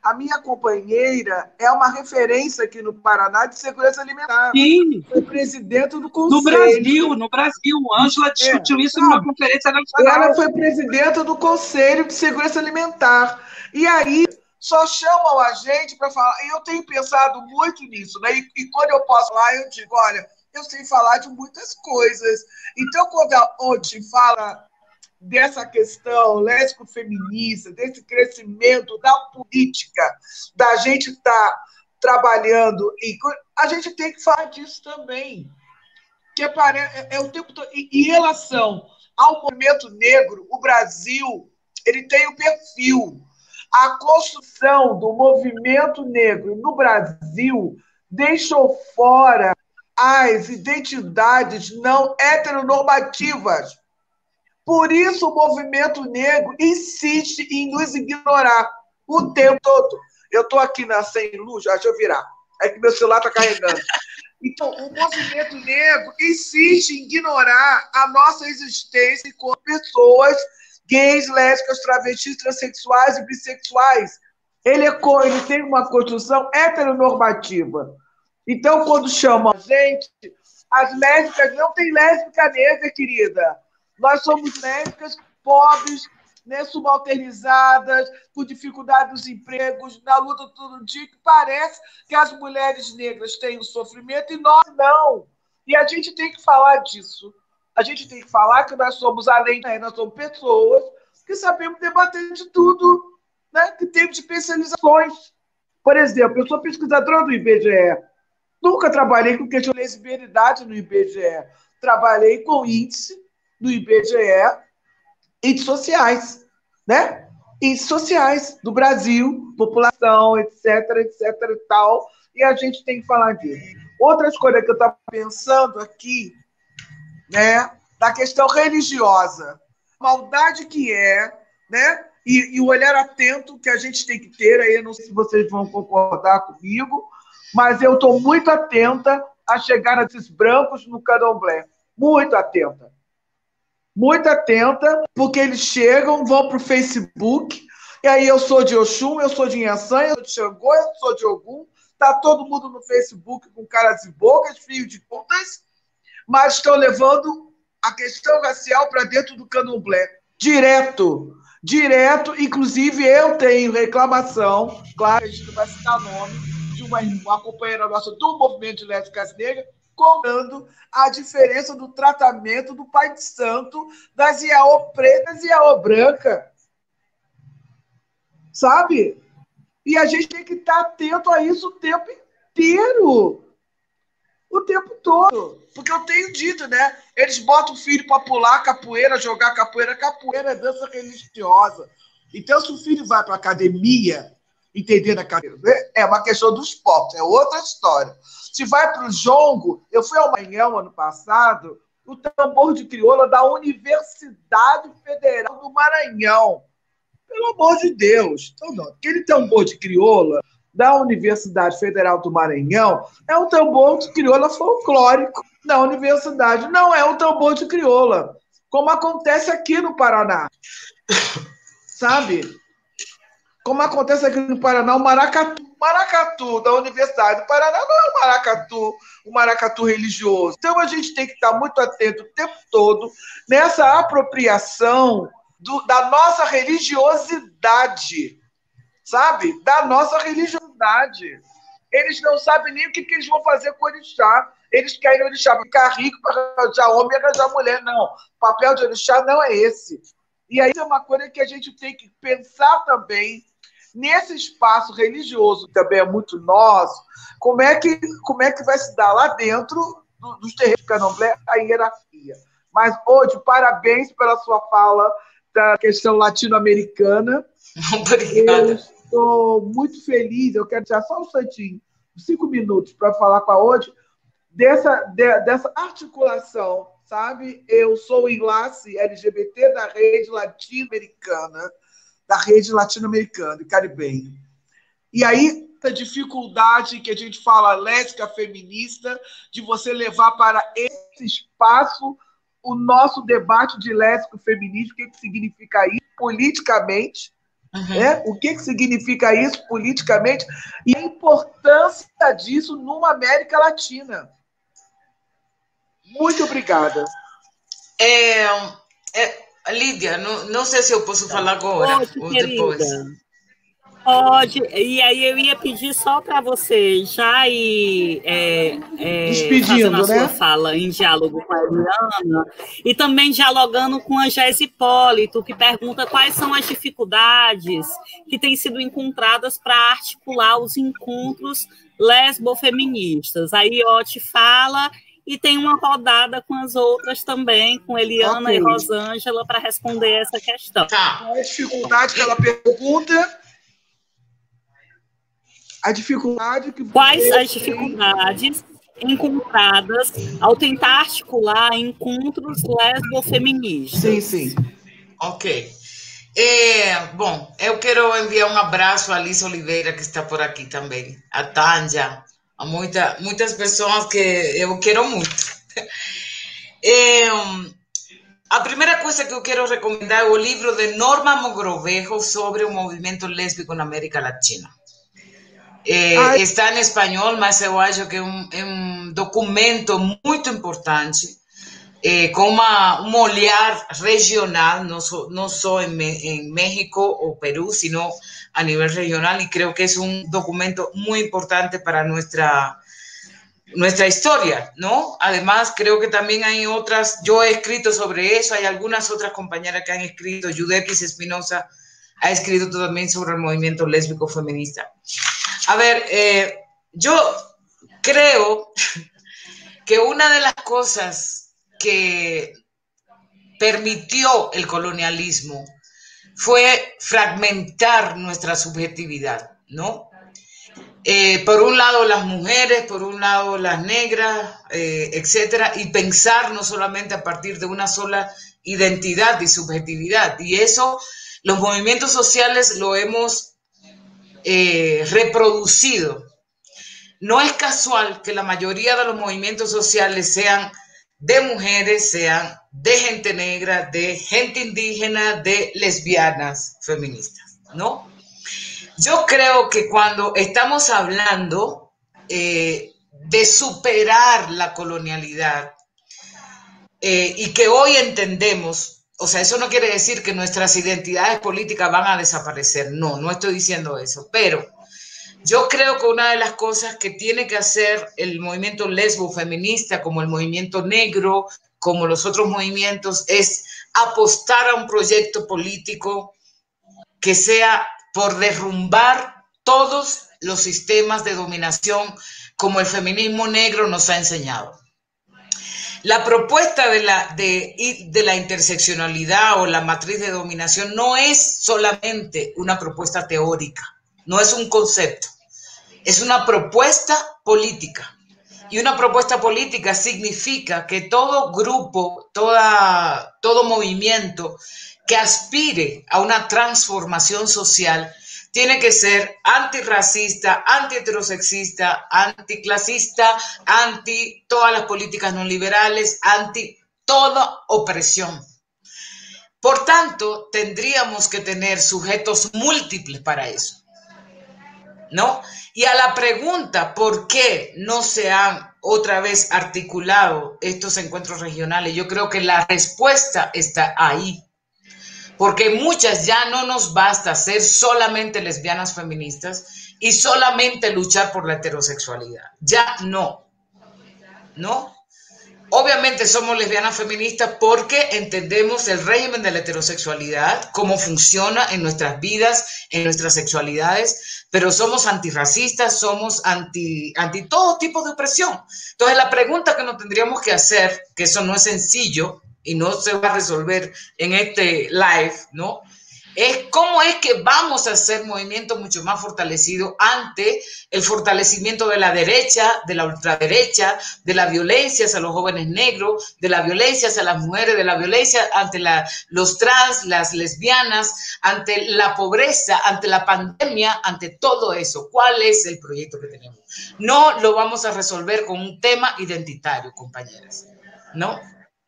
A minha companheira é uma referência aqui no Paraná de segurança alimentar. Sim. Foi presidente do conselho. No Brasil, no Brasil. Ângela discutiu é, isso sabe? Numa conferência nacional. Ela foi presidenta do Conselho de Segurança Alimentar. E aí só chamam a gente para falar. E eu tenho pensado muito nisso, né? E, e quando eu posso lá, eu digo, olha, eu sei falar de muitas coisas. Então, quando a Oti fala dessa questão lésbico-feminista, desse crescimento da política, da gente estar tá trabalhando, e a gente tem que falar disso também. Que é, é o tempo todo. E, em relação ao movimento negro, o Brasil ele tem o perfil. A construção do movimento negro no Brasil deixou fora as identidades não heteronormativas. Por isso o movimento negro insiste em nos ignorar o tempo todo. Eu estou aqui na sem luz, deixa eu virar. É que meu celular está carregando. Então, o movimento negro insiste em ignorar a nossa existência como pessoas gays, lésbicas, travestis, transexuais e bissexuais. Ele, é, ele tem uma construção heteronormativa. Então, quando chamam a gente, as lésbicas não tem lésbica negra, querida. Nós somos lésbicas pobres, né, subalternizadas, com dificuldade nos empregos, na luta todo dia, que parece que as mulheres negras têm um sofrimento e nós não. E a gente tem que falar disso. A gente tem que falar que nós somos, além de nós somos pessoas que sabemos debater de tudo, né, que temos especializações. Por exemplo, eu sou pesquisadora do I B G E. Nunca trabalhei com questão de lesbianidade no I B G E. Trabalhei com índice no I B G E, índices sociais, né? Índices sociais do Brasil, população, etc, etc e tal. E a gente tem que falar disso. Outras coisas que eu estava pensando aqui, né? Da questão religiosa. Maldade que é, né? E, e o olhar atento que a gente tem que ter, aí eu não sei se vocês vão concordar comigo, mas eu estou muito atenta à chegada desses brancos no candomblé. Muito atenta. Muito atenta, porque eles chegam, vão para o Facebook, e aí eu sou de Oxum, eu sou de Inhaçã, eu sou de Xangô, eu sou de Ogum, está todo mundo no Facebook com caras e bocas, fio de contas, mas estão levando a questão racial para dentro do candomblé. Direto. Direto. Inclusive, eu tenho reclamação, claro, a gente não vai citar nome, de uma, uma companheira nossa do movimento de lésbicas negras, contando a diferença do tratamento do Pai de Santo das Iaô pretas e Iaô branca. Sabe? E a gente tem que estar atento a isso o tempo inteiro. O tempo todo. Porque eu tenho dito, né? Eles botam o filho para pular capoeira, jogar capoeira. Capoeira é dança religiosa. Então, se o filho vai para a academia, entendendo a capoeira, é uma questão do esporte, é outra história. Se vai para o jongo, eu fui ao Maranhão ano passado, o tambor de crioula da Universidade Federal do Maranhão. Pelo amor de Deus. Então, não, aquele tambor de crioula da Universidade Federal do Maranhão é um tambor de crioula folclórico da universidade. Não é um tambor de crioula, como acontece aqui no Paraná. Sabe? Como acontece aqui no Paraná, o maracatu. Maracatu da Universidade do Paraná não é o maracatu, o maracatu religioso. Então a gente tem que estar muito atento o tempo todo nessa apropriação do, da nossa religiosidade, sabe? Da nossa religiosidade. Eles não sabem nem o que, que eles vão fazer com o orixá. Eles querem o orixá para ficar rico, para arranjar homem e arranjar mulher. Não, o papel de orixá não é esse. E aí é uma coisa que a gente tem que pensar também nesse espaço religioso, que também é muito nosso, como é que, como é que vai se dar lá dentro do, dos terreiros de candomblé a hierarquia. Mas, hoje, parabéns pela sua fala da questão latino-americana. Obrigada. Eu estou muito feliz, eu quero deixar só um instantinho, cinco minutos, para falar com a Odi, dessa, de, dessa articulação, sabe? Eu sou o enlace L G B T da rede latino-americana, da rede latino-americana e caribenha. E aí, a dificuldade que a gente fala lésbica feminista, de você levar para esse espaço o nosso debate de lésbico feminismo, o que, que significa isso politicamente, Uhum. Né? O que, que significa isso politicamente e a importância disso numa América Latina. Muito obrigada. É, é, Lídia, não, não sei se eu posso falar agora Pode, ou querida. depois. Pode, e aí eu ia pedir só para você já ir é, é, fazendo a sua né? fala em diálogo com a Eliana e também dialogando com a Jéssica Hipólito, que pergunta quais são as dificuldades que têm sido encontradas para articular os encontros lesbofeministas. Aí ó, te fala e tem uma rodada com as outras também, com Eliana okay. e Rosângela, para responder essa questão. Tá. A dificuldade que ela pergunta... A dificuldade que Quais as dificuldades encontradas ao tentar articular encontros lesbofeministas? Sim, sim. Ok. É, bom, eu quero enviar um abraço a Alice Oliveira, que está por aqui também, a Tanja, a muita, muitas pessoas que eu quero muito. É, a primeira coisa que eu quero recomendar é o livro de Norma Mogrovejo sobre o movimento lésbico na América Latina. É, está em espanhol, mas eu acho que é um, é um documento muito importante, é, com uma, um olhar regional, não só, não só em, em México ou Perú, sino a nível regional, y creo que es un documento muy importante para nuestra, nuestra historia, ¿no? Además, creo que también hay otras, yo he escrito sobre eso, hay algunas otras compañeras que han escrito, Yudepis Espinosa ha escrito también sobre el movimiento lésbico feminista. A ver, eh, yo creo que una de las cosas que permitió el colonialismo fue fragmentar nuestra subjetividad, ¿no? Eh, por un lado las mujeres, por un lado las negras, eh, etcétera, y pensar no solamente a partir de una sola identidad y subjetividad. Y eso, los movimientos sociales lo hemos eh, reproducido. No es casual que la mayoría de los movimientos sociales sean de mujeres, sean de gente negra, de gente indígena, de lesbianas feministas, ¿no? Yo creo que cuando estamos hablando eh, de superar la colonialidad eh, y que hoy entendemos, o sea, eso no quiere decir que nuestras identidades políticas van a desaparecer, no, no estoy diciendo eso, pero yo creo que una de las cosas que tiene que hacer el movimiento lesbo feminista, como el movimiento negro, como los otros movimientos, es apostar a un proyecto político que sea por derrumbar todos los sistemas de dominación como el feminismo negro nos ha enseñado. La propuesta de la, de, de la interseccionalidad o la matriz de dominación no es solamente una propuesta teórica, no es un concepto, es una propuesta política. Y una propuesta política significa que todo grupo, toda, todo movimiento que aspire a una transformación social tiene que ser antirracista, anti-heterosexista, anticlasista, anti todas las políticas no liberales, anti toda opresión. Por tanto, tendríamos que tener sujetos múltiples para eso, ¿no? Y a la pregunta por qué no se han otra vez articulado estos encuentros regionales, yo creo que la respuesta está ahí. Porque muchas ya no nos basta ser solamente lesbianas feministas y solamente luchar por la heterosexualidad. Ya no, ¿no? Obviamente somos lesbianas feministas porque entendemos el régimen de la heterosexualidad, cómo funciona en nuestras vidas, en nuestras sexualidades, pero somos antirracistas, somos anti, anti todo tipo de opresión. Entonces la pregunta que nos tendríamos que hacer, que eso no es sencillo, y no se va a resolver en este live, ¿no? Es cómo es que vamos a hacer movimientos mucho más fortalecidos ante el fortalecimiento de la derecha, de la ultraderecha, de la violencia hacia los jóvenes negros, de la violencia hacia las mujeres, de la violencia ante la, los trans, las lesbianas, ante la pobreza, ante la pandemia, ante todo eso. ¿Cuál es el proyecto que tenemos? No lo vamos a resolver con un tema identitario, compañeras, ¿no?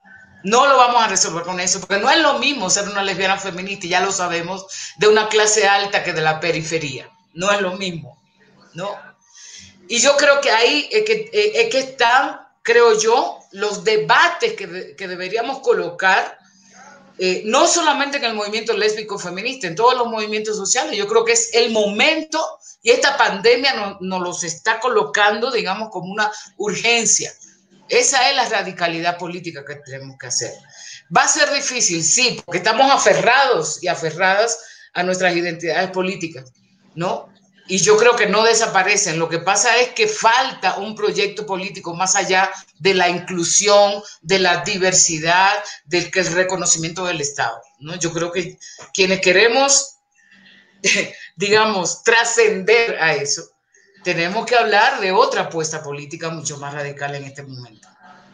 No lo vamos a resolver con eso, porque no es lo mismo ser una lesbiana feminista, y ya lo sabemos, de una clase alta que de la periferia. No es lo mismo, ¿no? Y yo creo que ahí es que, es que están, creo yo, los debates que, que deberíamos colocar, eh, no solamente en el movimiento lésbico feminista, en todos los movimientos sociales. Yo creo que es el momento, y esta pandemia nos, nos los está colocando, digamos, como una urgencia. Esa es la radicalidad política que tenemos que hacer. Va a ser difícil, sí, porque estamos aferrados y aferradas a nuestras identidades políticas, ¿no? Y yo creo que no desaparecen. Lo que pasa es que falta un proyecto político más allá de la inclusión, de la diversidad, del que el reconocimiento del Estado, ¿no? Yo creo que quienes queremos, digamos, trascender a eso, tenemos que hablar de otra apuesta política mucho más radical en este momento.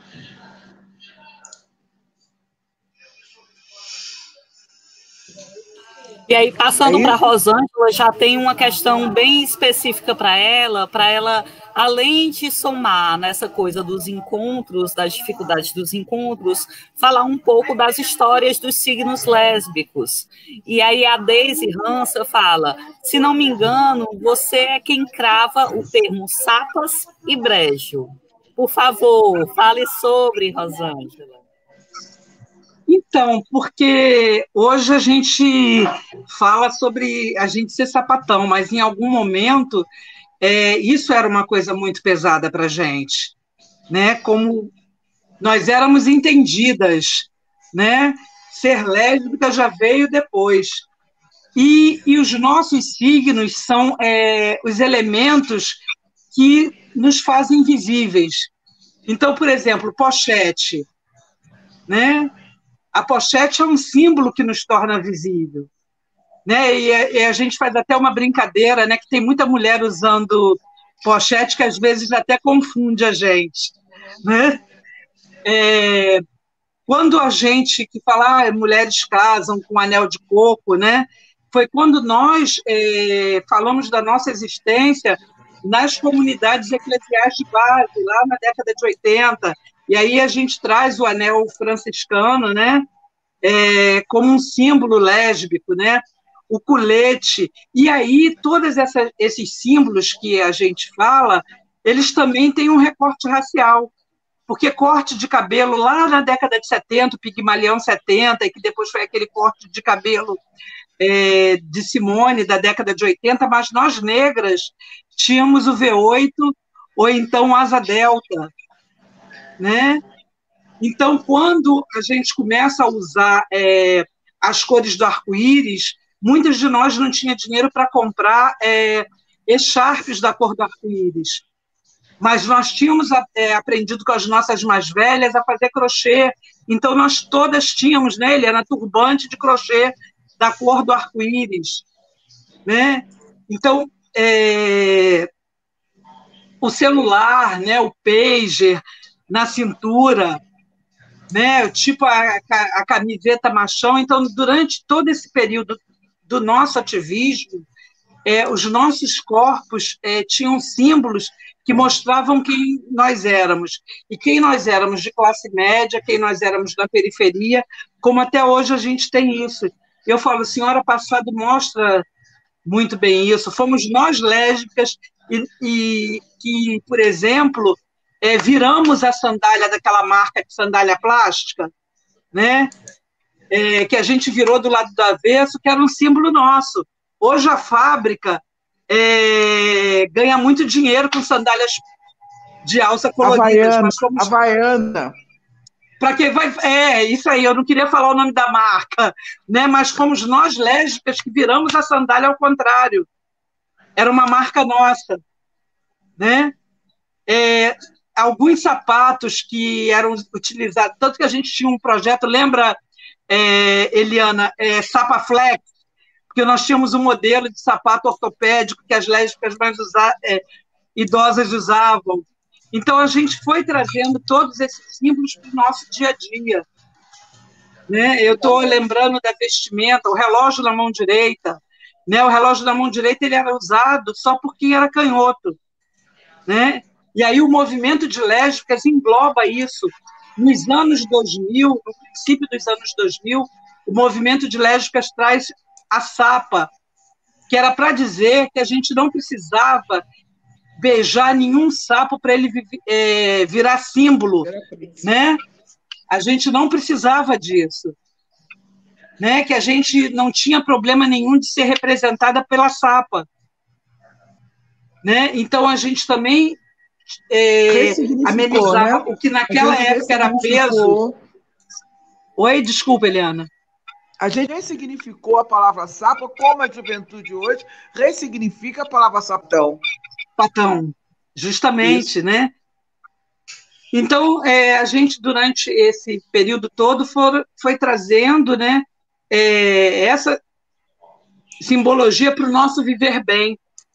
E aí, passando para a Rosângela, já tem uma questão bem específica para ela, para ela, além de somar nessa coisa dos encontros, das dificuldades dos encontros, falar um pouco das histórias dos signos lésbicos. E aí a Daisy Hansa fala, se não me engano, você é quem crava o termo sapas e brejo. Por favor, fale sobre, Rosângela. Então, porque hoje a gente fala sobre a gente ser sapatão, mas em algum momento é, isso era uma coisa muito pesada para a gente, né? Como nós éramos entendidas, né? Ser lésbica já veio depois. E, e os nossos signos são é, os elementos que nos fazem visíveis. Então, por exemplo, pochete, né? A pochete é um símbolo que nos torna visível, né? E a, e a gente faz até uma brincadeira, né? Que tem muita mulher usando pochete que às vezes até confunde a gente, né? É, quando a gente que fala, ah, mulheres casam com anel de coco, né? Foi quando nós é, falamos da nossa existência nas comunidades eclesiais de base, lá na década de oitenta. E aí a gente traz o anel franciscano, né, é, como um símbolo lésbico, né, o colete. E aí todos essa, esses símbolos que a gente fala, eles também têm um recorte racial, porque corte de cabelo lá na década de setenta, o Pigmalião setenta, e que depois foi aquele corte de cabelo é, de Simone, da década de oitenta, mas nós negras tínhamos o V oito ou então asa delta, né? Então, quando a gente começa a usar é, as cores do arco-íris, muitas de nós não tinham dinheiro para comprar é, echarpes da cor do arco-íris, mas nós tínhamos é, aprendido com as nossas mais velhas a fazer crochê, então nós todas tínhamos, né, Eliana, turbante de crochê da cor do arco-íris, né? Então, é, o celular, né, o pager na cintura, né, tipo a, a camiseta machão. Então, durante todo esse período do nosso ativismo, é, os nossos corpos é, tinham símbolos que mostravam quem nós éramos, e quem nós éramos de classe média, quem nós éramos da periferia, como até hoje a gente tem isso. Eu falo, a senhora passado mostra muito bem isso. Fomos nós lésbicas e, e que, por exemplo, é, viramos a sandália daquela marca de sandália plástica, né? É, que a gente virou do lado do avesso, que era um símbolo nosso. Hoje a fábrica é, ganha muito dinheiro com sandálias de alça coloridas. Havaiana. Mas fomos... Havaiana. Para quem vai... É, isso aí, eu não queria falar o nome da marca, né? Mas fomos nós, lésbicas, que viramos a sandália ao contrário. Era uma marca nossa, né? É, alguns sapatos que eram utilizados, tanto que a gente tinha um projeto, lembra, é, Eliana, é, Sapaflex, porque nós tínhamos um modelo de sapato ortopédico que as lésbicas mais usa, é, idosas usavam. Então, a gente foi trazendo todos esses símbolos para o nosso dia a dia, né? Eu estou lembrando da vestimenta, o relógio na mão direita, né? O relógio na mão direita ele era usado só por quem era canhoto, né? E aí o movimento de lésbicas engloba isso, nos anos dois mil, no princípio dos anos dois mil, o movimento de lésbicas traz a Sapa, que era para dizer que a gente não precisava beijar nenhum sapo para ele é, virar símbolo, né? A gente não precisava disso, né? Que a gente não tinha problema nenhum de ser representada pela Sapa, né? Então a gente também é, amenizava, né? O que naquela época era peso. Oi, desculpa, Eliana. A gente ressignificou a palavra sapa, como a juventude hoje ressignifica a palavra sapatão. Patão, justamente, isso, né? Então, é, a gente, durante esse período todo, for, foi trazendo, né, é, essa simbologia para o nosso viver bem.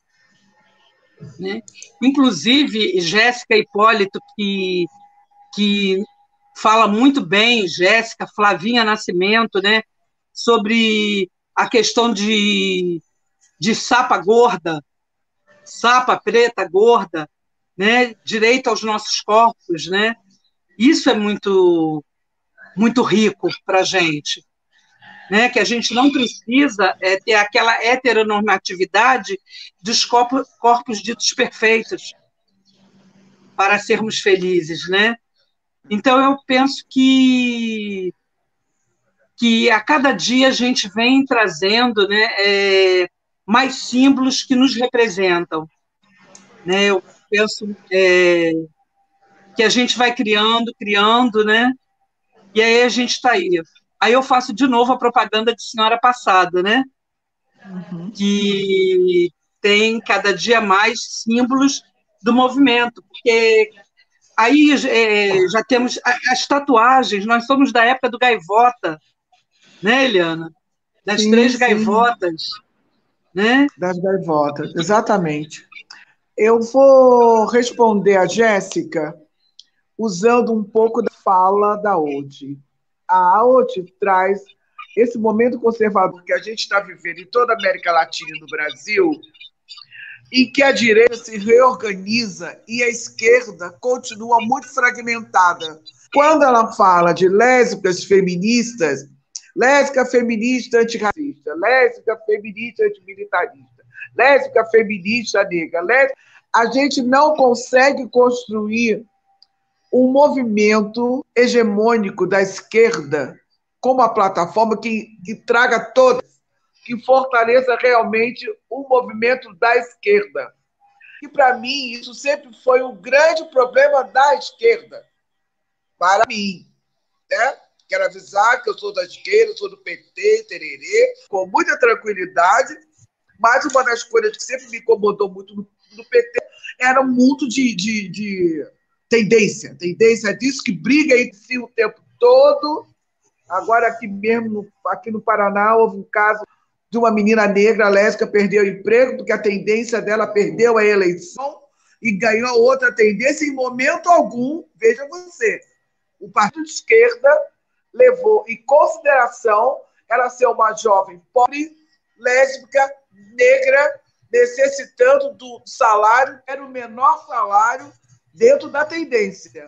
Né? Inclusive, Jéssica Hipólito, que, que fala muito bem, Jéssica, Flavinha Nascimento, né, sobre a questão de, de sapa gorda, sapa preta gorda, né, direito aos nossos corpos, né? Isso é muito, muito rico para a gente, né? Que a gente não precisa é, ter aquela heteronormatividade dos corpos, corpos ditos perfeitos para sermos felizes, né? Então, eu penso que, que a cada dia a gente vem trazendo, né, é, mais símbolos que nos representam. Né? Eu penso é, que a gente vai criando, criando, né? E aí a gente está aí. Aí eu faço de novo a propaganda de Senhora Passada, né? Uhum. Que tem cada dia mais símbolos do movimento, porque aí é, já temos as tatuagens, nós somos da época do gaivota, né, Eliana? Das sim, três sim. gaivotas, né? Das gaivotas, exatamente. Eu vou responder a Jéssica usando um pouco da fala da Ode. A Ode traz esse momento conservador que a gente está vivendo em toda a América Latina e no Brasil, em que a direita se reorganiza e a esquerda continua muito fragmentada. Quando ela fala de lésbicas feministas, lésbica feminista antirracista, lésbica feminista antimilitarista, lésbica feminista negra, lésbica, a gente não consegue construir um movimento hegemônico da esquerda como a plataforma que, que traga todas, que fortaleça realmente o movimento da esquerda. E, para mim, isso sempre foi um grande problema da esquerda. Para mim. Né? Quero avisar que eu sou da esquerda, sou do P T, tererê, com muita tranquilidade, mas uma das coisas que sempre me incomodou muito no, no P T era muito de, de, de tendência. Tendência disso que briga entre si o tempo todo. Agora, aqui mesmo, aqui no Paraná, houve um caso de uma menina negra lésbica perdeu o emprego porque a tendência dela perdeu a eleição e ganhou outra tendência. Em momento algum, veja você, o partido de esquerda levou em consideração ela ser uma jovem pobre, lésbica, negra, necessitando do salário, era o menor salário dentro da tendência.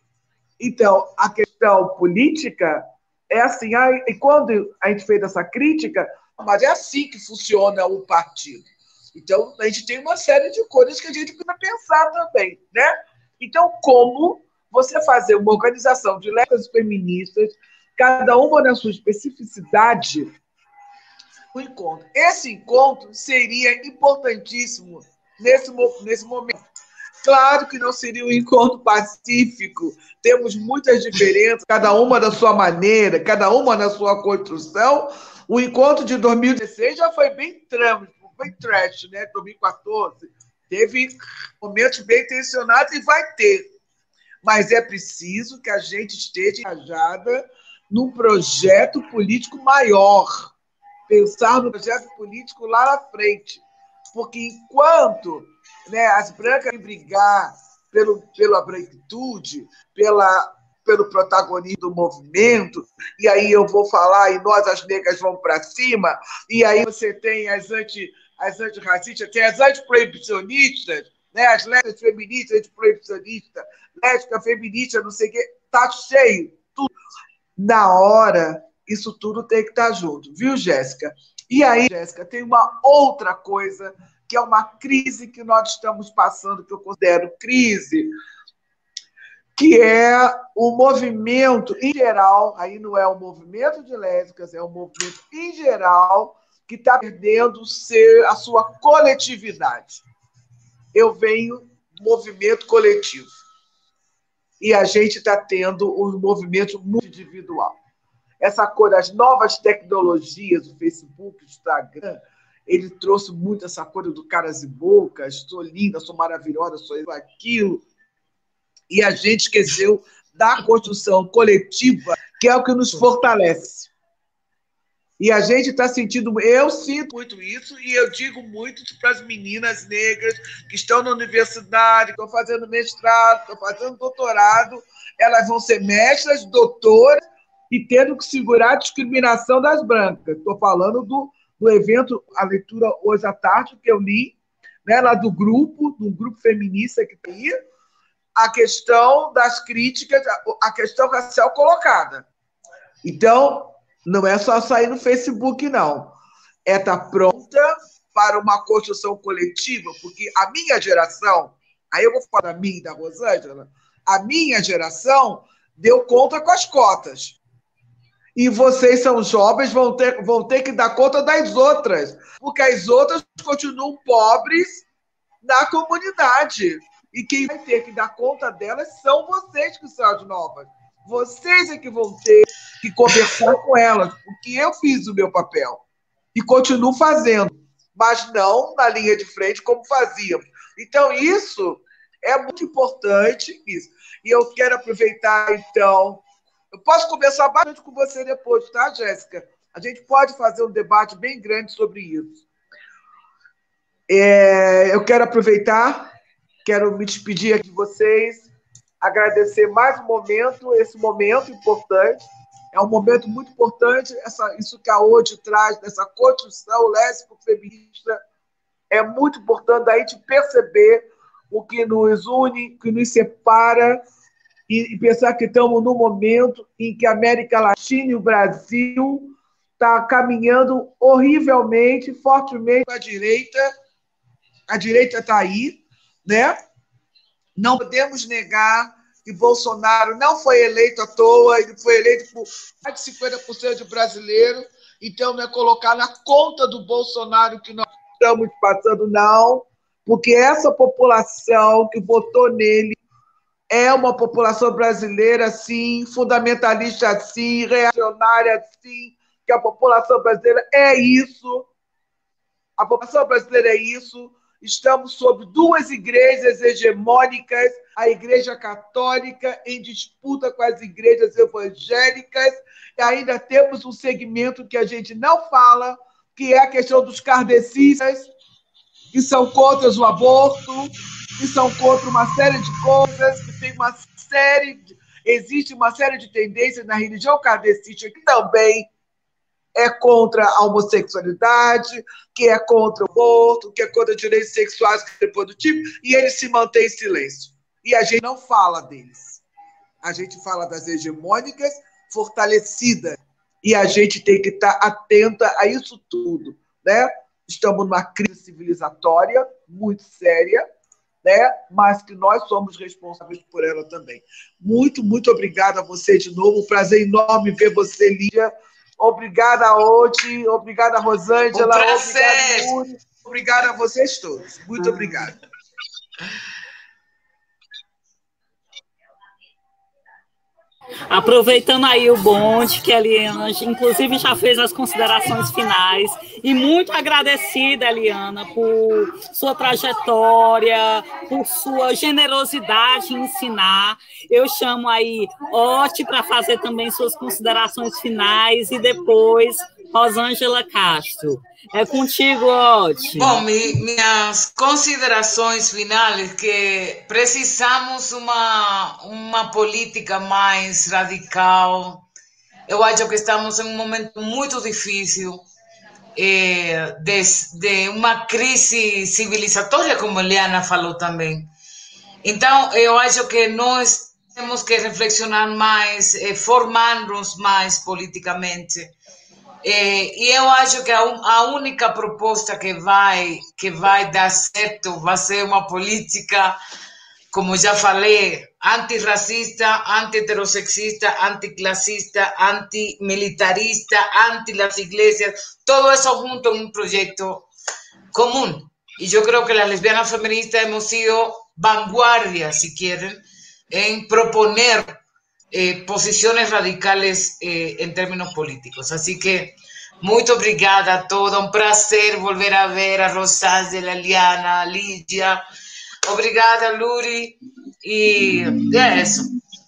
Então, a questão política é assim, e quando a gente fez essa crítica, mas é assim que funciona o partido. Então, a gente tem uma série de coisas que a gente precisa pensar também, né? Então, como você fazer uma organização de lésbicas feministas, cada uma na sua especificidade, um encontro. Esse encontro seria importantíssimo nesse, nesse momento. Claro que não seria um encontro pacífico, temos muitas diferenças, cada uma da sua maneira, cada uma na sua construção. O encontro de dois mil e dezesseis já foi bem trâmite, foi trash, né? dois mil e quatorze teve momentos bem tensionados e vai ter. Mas é preciso que a gente esteja engajada num projeto político maior, pensar no projeto político lá na frente. Porque enquanto, né, as brancas brigar pelo, pela branquitude, pela, pelo protagonismo do movimento, e aí eu vou falar e nós, as negras, vamos para cima, e aí você tem as, anti, as antirracistas, tem as antiproibicionistas, né, as lésbicas feministas antiproibicionistas, lésbica feminista, não sei o quê. tá cheio, tudo. Na hora, isso tudo tem que estar junto, viu, Jéssica? E aí, Jéssica, tem uma outra coisa, que é uma crise que nós estamos passando, que eu considero crise, que é o movimento em geral, aí não é o movimento de lésbicas, é o movimento em geral que está perdendo ser a sua coletividade. Eu venho do movimento coletivo. E a gente está tendo um movimento muito individual. Essa coisa, as novas tecnologias, o Facebook, o Instagram, ele trouxe muito essa coisa do caras e bocas, sou linda, sou maravilhosa, sou isso, aquilo. E a gente esqueceu da construção coletiva, que é o que nos fortalece. E a gente está sentindo, eu sinto muito isso, e eu digo muito para as meninas negras que estão na universidade, estão fazendo mestrado, estão fazendo doutorado, elas vão ser mestras, doutoras, e tendo que segurar a discriminação das brancas. Estou falando do, do evento, a leitura hoje à tarde, que eu li, né, lá do grupo, do grupo feminista que tem aí, a questão das críticas, a questão racial colocada. Então, não é só sair no Facebook, não. É estar pronta para uma construção coletiva, porque a minha geração, aí eu vou falar da minha e da Rosângela, a minha geração deu conta com as cotas. E vocês são jovens, vão ter, vão ter que dar conta das outras, porque as outras continuam pobres na comunidade. E quem vai ter que dar conta delas são vocês, que são as novas. Vocês é que vão ter que conversar com elas, porque eu fiz o meu papel e continuo fazendo, mas não na linha de frente como fazíamos. Então, isso é muito importante. Isso. E eu quero aproveitar, então... Eu posso conversar bastante com você depois, tá, Jéssica? A gente pode fazer um debate bem grande sobre isso. É, eu quero aproveitar, quero me despedir aqui de vocês, agradecer mais um momento, esse momento importante. É um momento muito importante, essa, isso que a O D traz, dessa construção lésbico-feminista, é muito importante da gente perceber o que nos une, o que nos separa, e pensar que estamos num momento em que a América Latina e o Brasil estão caminhando horrivelmente, fortemente para a direita. A direita está aí, né? Não podemos negar que Bolsonaro não foi eleito à toa, ele foi eleito por mais de cinquenta por cento de brasileiros, então não é colocar na conta do Bolsonaro que nós estamos passando, não, porque essa população que votou nele é uma população brasileira, sim, fundamentalista, sim, reacionária, sim, que a população brasileira é isso. A população brasileira é isso. Estamos sob duas igrejas hegemônicas, a Igreja Católica em disputa com as igrejas evangélicas, e ainda temos um segmento que a gente não fala, que é a questão dos kardecistas, que são contra o aborto, que são contra uma série de coisas, que tem uma série, de, existe uma série de tendências na religião kardecista que também é contra a homossexualidade, que é contra o aborto, que é contra direitos sexuais e reprodutivos, e eles se mantêm em silêncio. E a gente não fala deles. A gente fala das hegemônicas fortalecidas, e a gente tem que estar atenta a isso tudo, né? Estamos numa crise civilizatória muito séria, né? Mas que nós somos responsáveis por ela também. Muito, muito obrigada a você de novo. Um prazer enorme ver você, Lídia. Obrigada, Oti. Obrigada, Rosângela. Um prazer. Obrigada, Yuri. Obrigada a vocês todos. Muito obrigada. Aproveitando aí o bonde, que a Eliana, inclusive, já fez as considerações finais, e muito agradecida, Eliana, por sua trajetória, por sua generosidade em ensinar. Eu chamo aí Oti para fazer também suas considerações finais, e depois Rosângela Castro. É contigo, Oti. Bom, mi, minhas considerações finais, que precisamos uma, uma política mais radical. Eu acho que estamos em um momento muito difícil, eh, de, de uma crise civilizatória, como a Eliana falou também. Então, eu acho que nós temos que reflexionar mais, eh, formar-nos mais politicamente. Eh, e eu acho que a, a única proposta que vai, que vai dar certo vai ser uma política, como já falei, antirracista, anti-heterossexista, anticlassista, antimilitarista, anti-las iglesias, todo eso junto en un proyecto común. Y yo creo que las lesbianas feministas hemos sido vanguardia, si quieren, en proponer eh, posiciones radicales eh, en términos políticos. Así que, muito obrigada a todos. Um prazer volver a ver a Rosângela, a Liana, a Lídia. Obrigada, Luri. E é isso.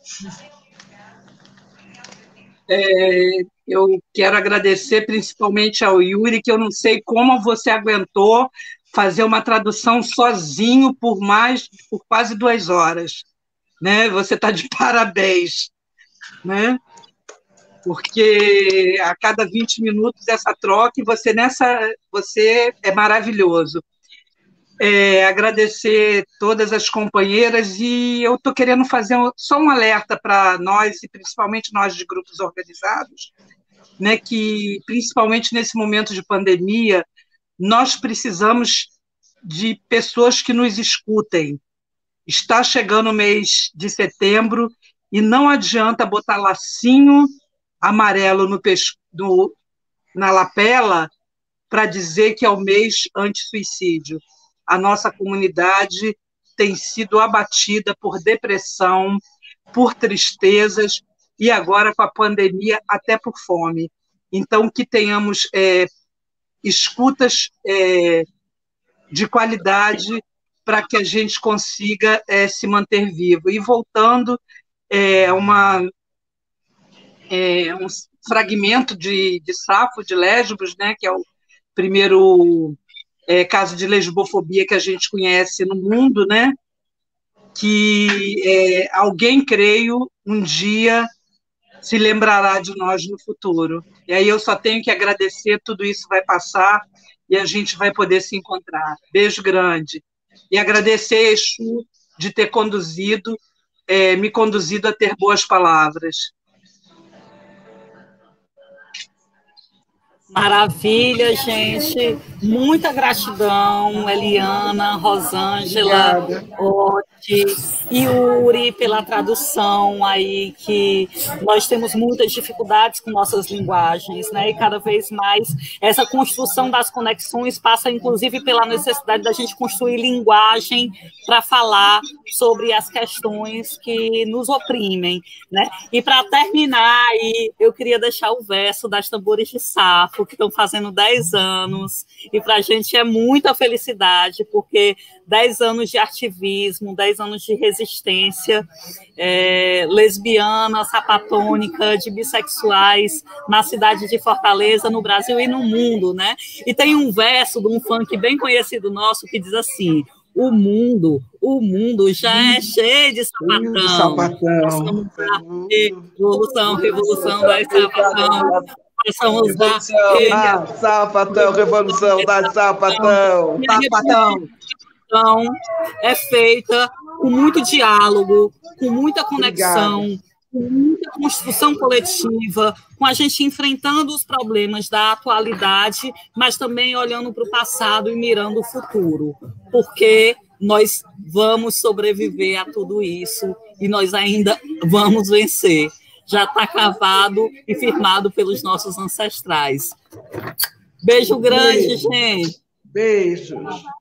É, eu quero agradecer principalmente ao Yuri, que eu não sei como você aguentou fazer uma tradução sozinho por mais, por quase duas horas. Né? Você está de parabéns. Né? Porque a cada vinte minutos essa troca, e você, nessa, você é maravilhoso. É, agradecer todas as companheiras, e eu estou querendo fazer só um alerta para nós, e principalmente nós de grupos organizados, né, que, principalmente nesse momento de pandemia, nós precisamos de pessoas que nos escutem. Está chegando o mês de setembro, e não adianta botar lacinho amarelo no pes... no... na lapela para dizer que é o mês anti-suicídio. A nossa comunidade tem sido abatida por depressão, por tristezas, e agora com a pandemia até por fome. Então, que tenhamos é, escutas é, de qualidade para que a gente consiga é, se manter vivo. E voltando, é, uma, é, um fragmento de, de Safo, de Lesbos, né, que é o primeiro... É, caso de lesbofobia que a gente conhece no mundo, né? Que é, alguém, creio, um dia se lembrará de nós no futuro. E aí eu só tenho que agradecer, tudo isso vai passar e a gente vai poder se encontrar. Beijo grande. E agradecer, Exu, de ter conduzido, é, me conduzido a ter boas palavras. Maravilha, gente. Muita gratidão, Eliana, Rosângela, Otis, Yuri, pela tradução aí, que nós temos muitas dificuldades com nossas linguagens, né? E cada vez mais essa construção das conexões passa, inclusive, pela necessidade da gente construir linguagem para falar sobre as questões que nos oprimem, né? E para terminar, aí, eu queria deixar o verso das Tambores de Safo, que estão fazendo dez anos, e para a gente é muita felicidade, porque dez anos de ativismo, dez anos de resistência é, lesbiana, sapatônica, de bissexuais na cidade de Fortaleza, no Brasil e no mundo, né? E tem um verso de um funk bem conhecido nosso que diz assim: o mundo, o mundo já é cheio de sapatão. Sapatão. Revolução, revolução da sapatão. Passamos da ah, sapatão, revolução da sapatão. E a revolução é feita com muito diálogo, com muita conexão, Obrigado. Com muita construção coletiva, com a gente enfrentando os problemas da atualidade, mas também olhando para o passado e mirando o futuro, porque nós vamos sobreviver a tudo isso e nós ainda vamos vencer. Já está cavado e firmado pelos nossos ancestrais. Beijo grande, Beijo. gente. Beijos.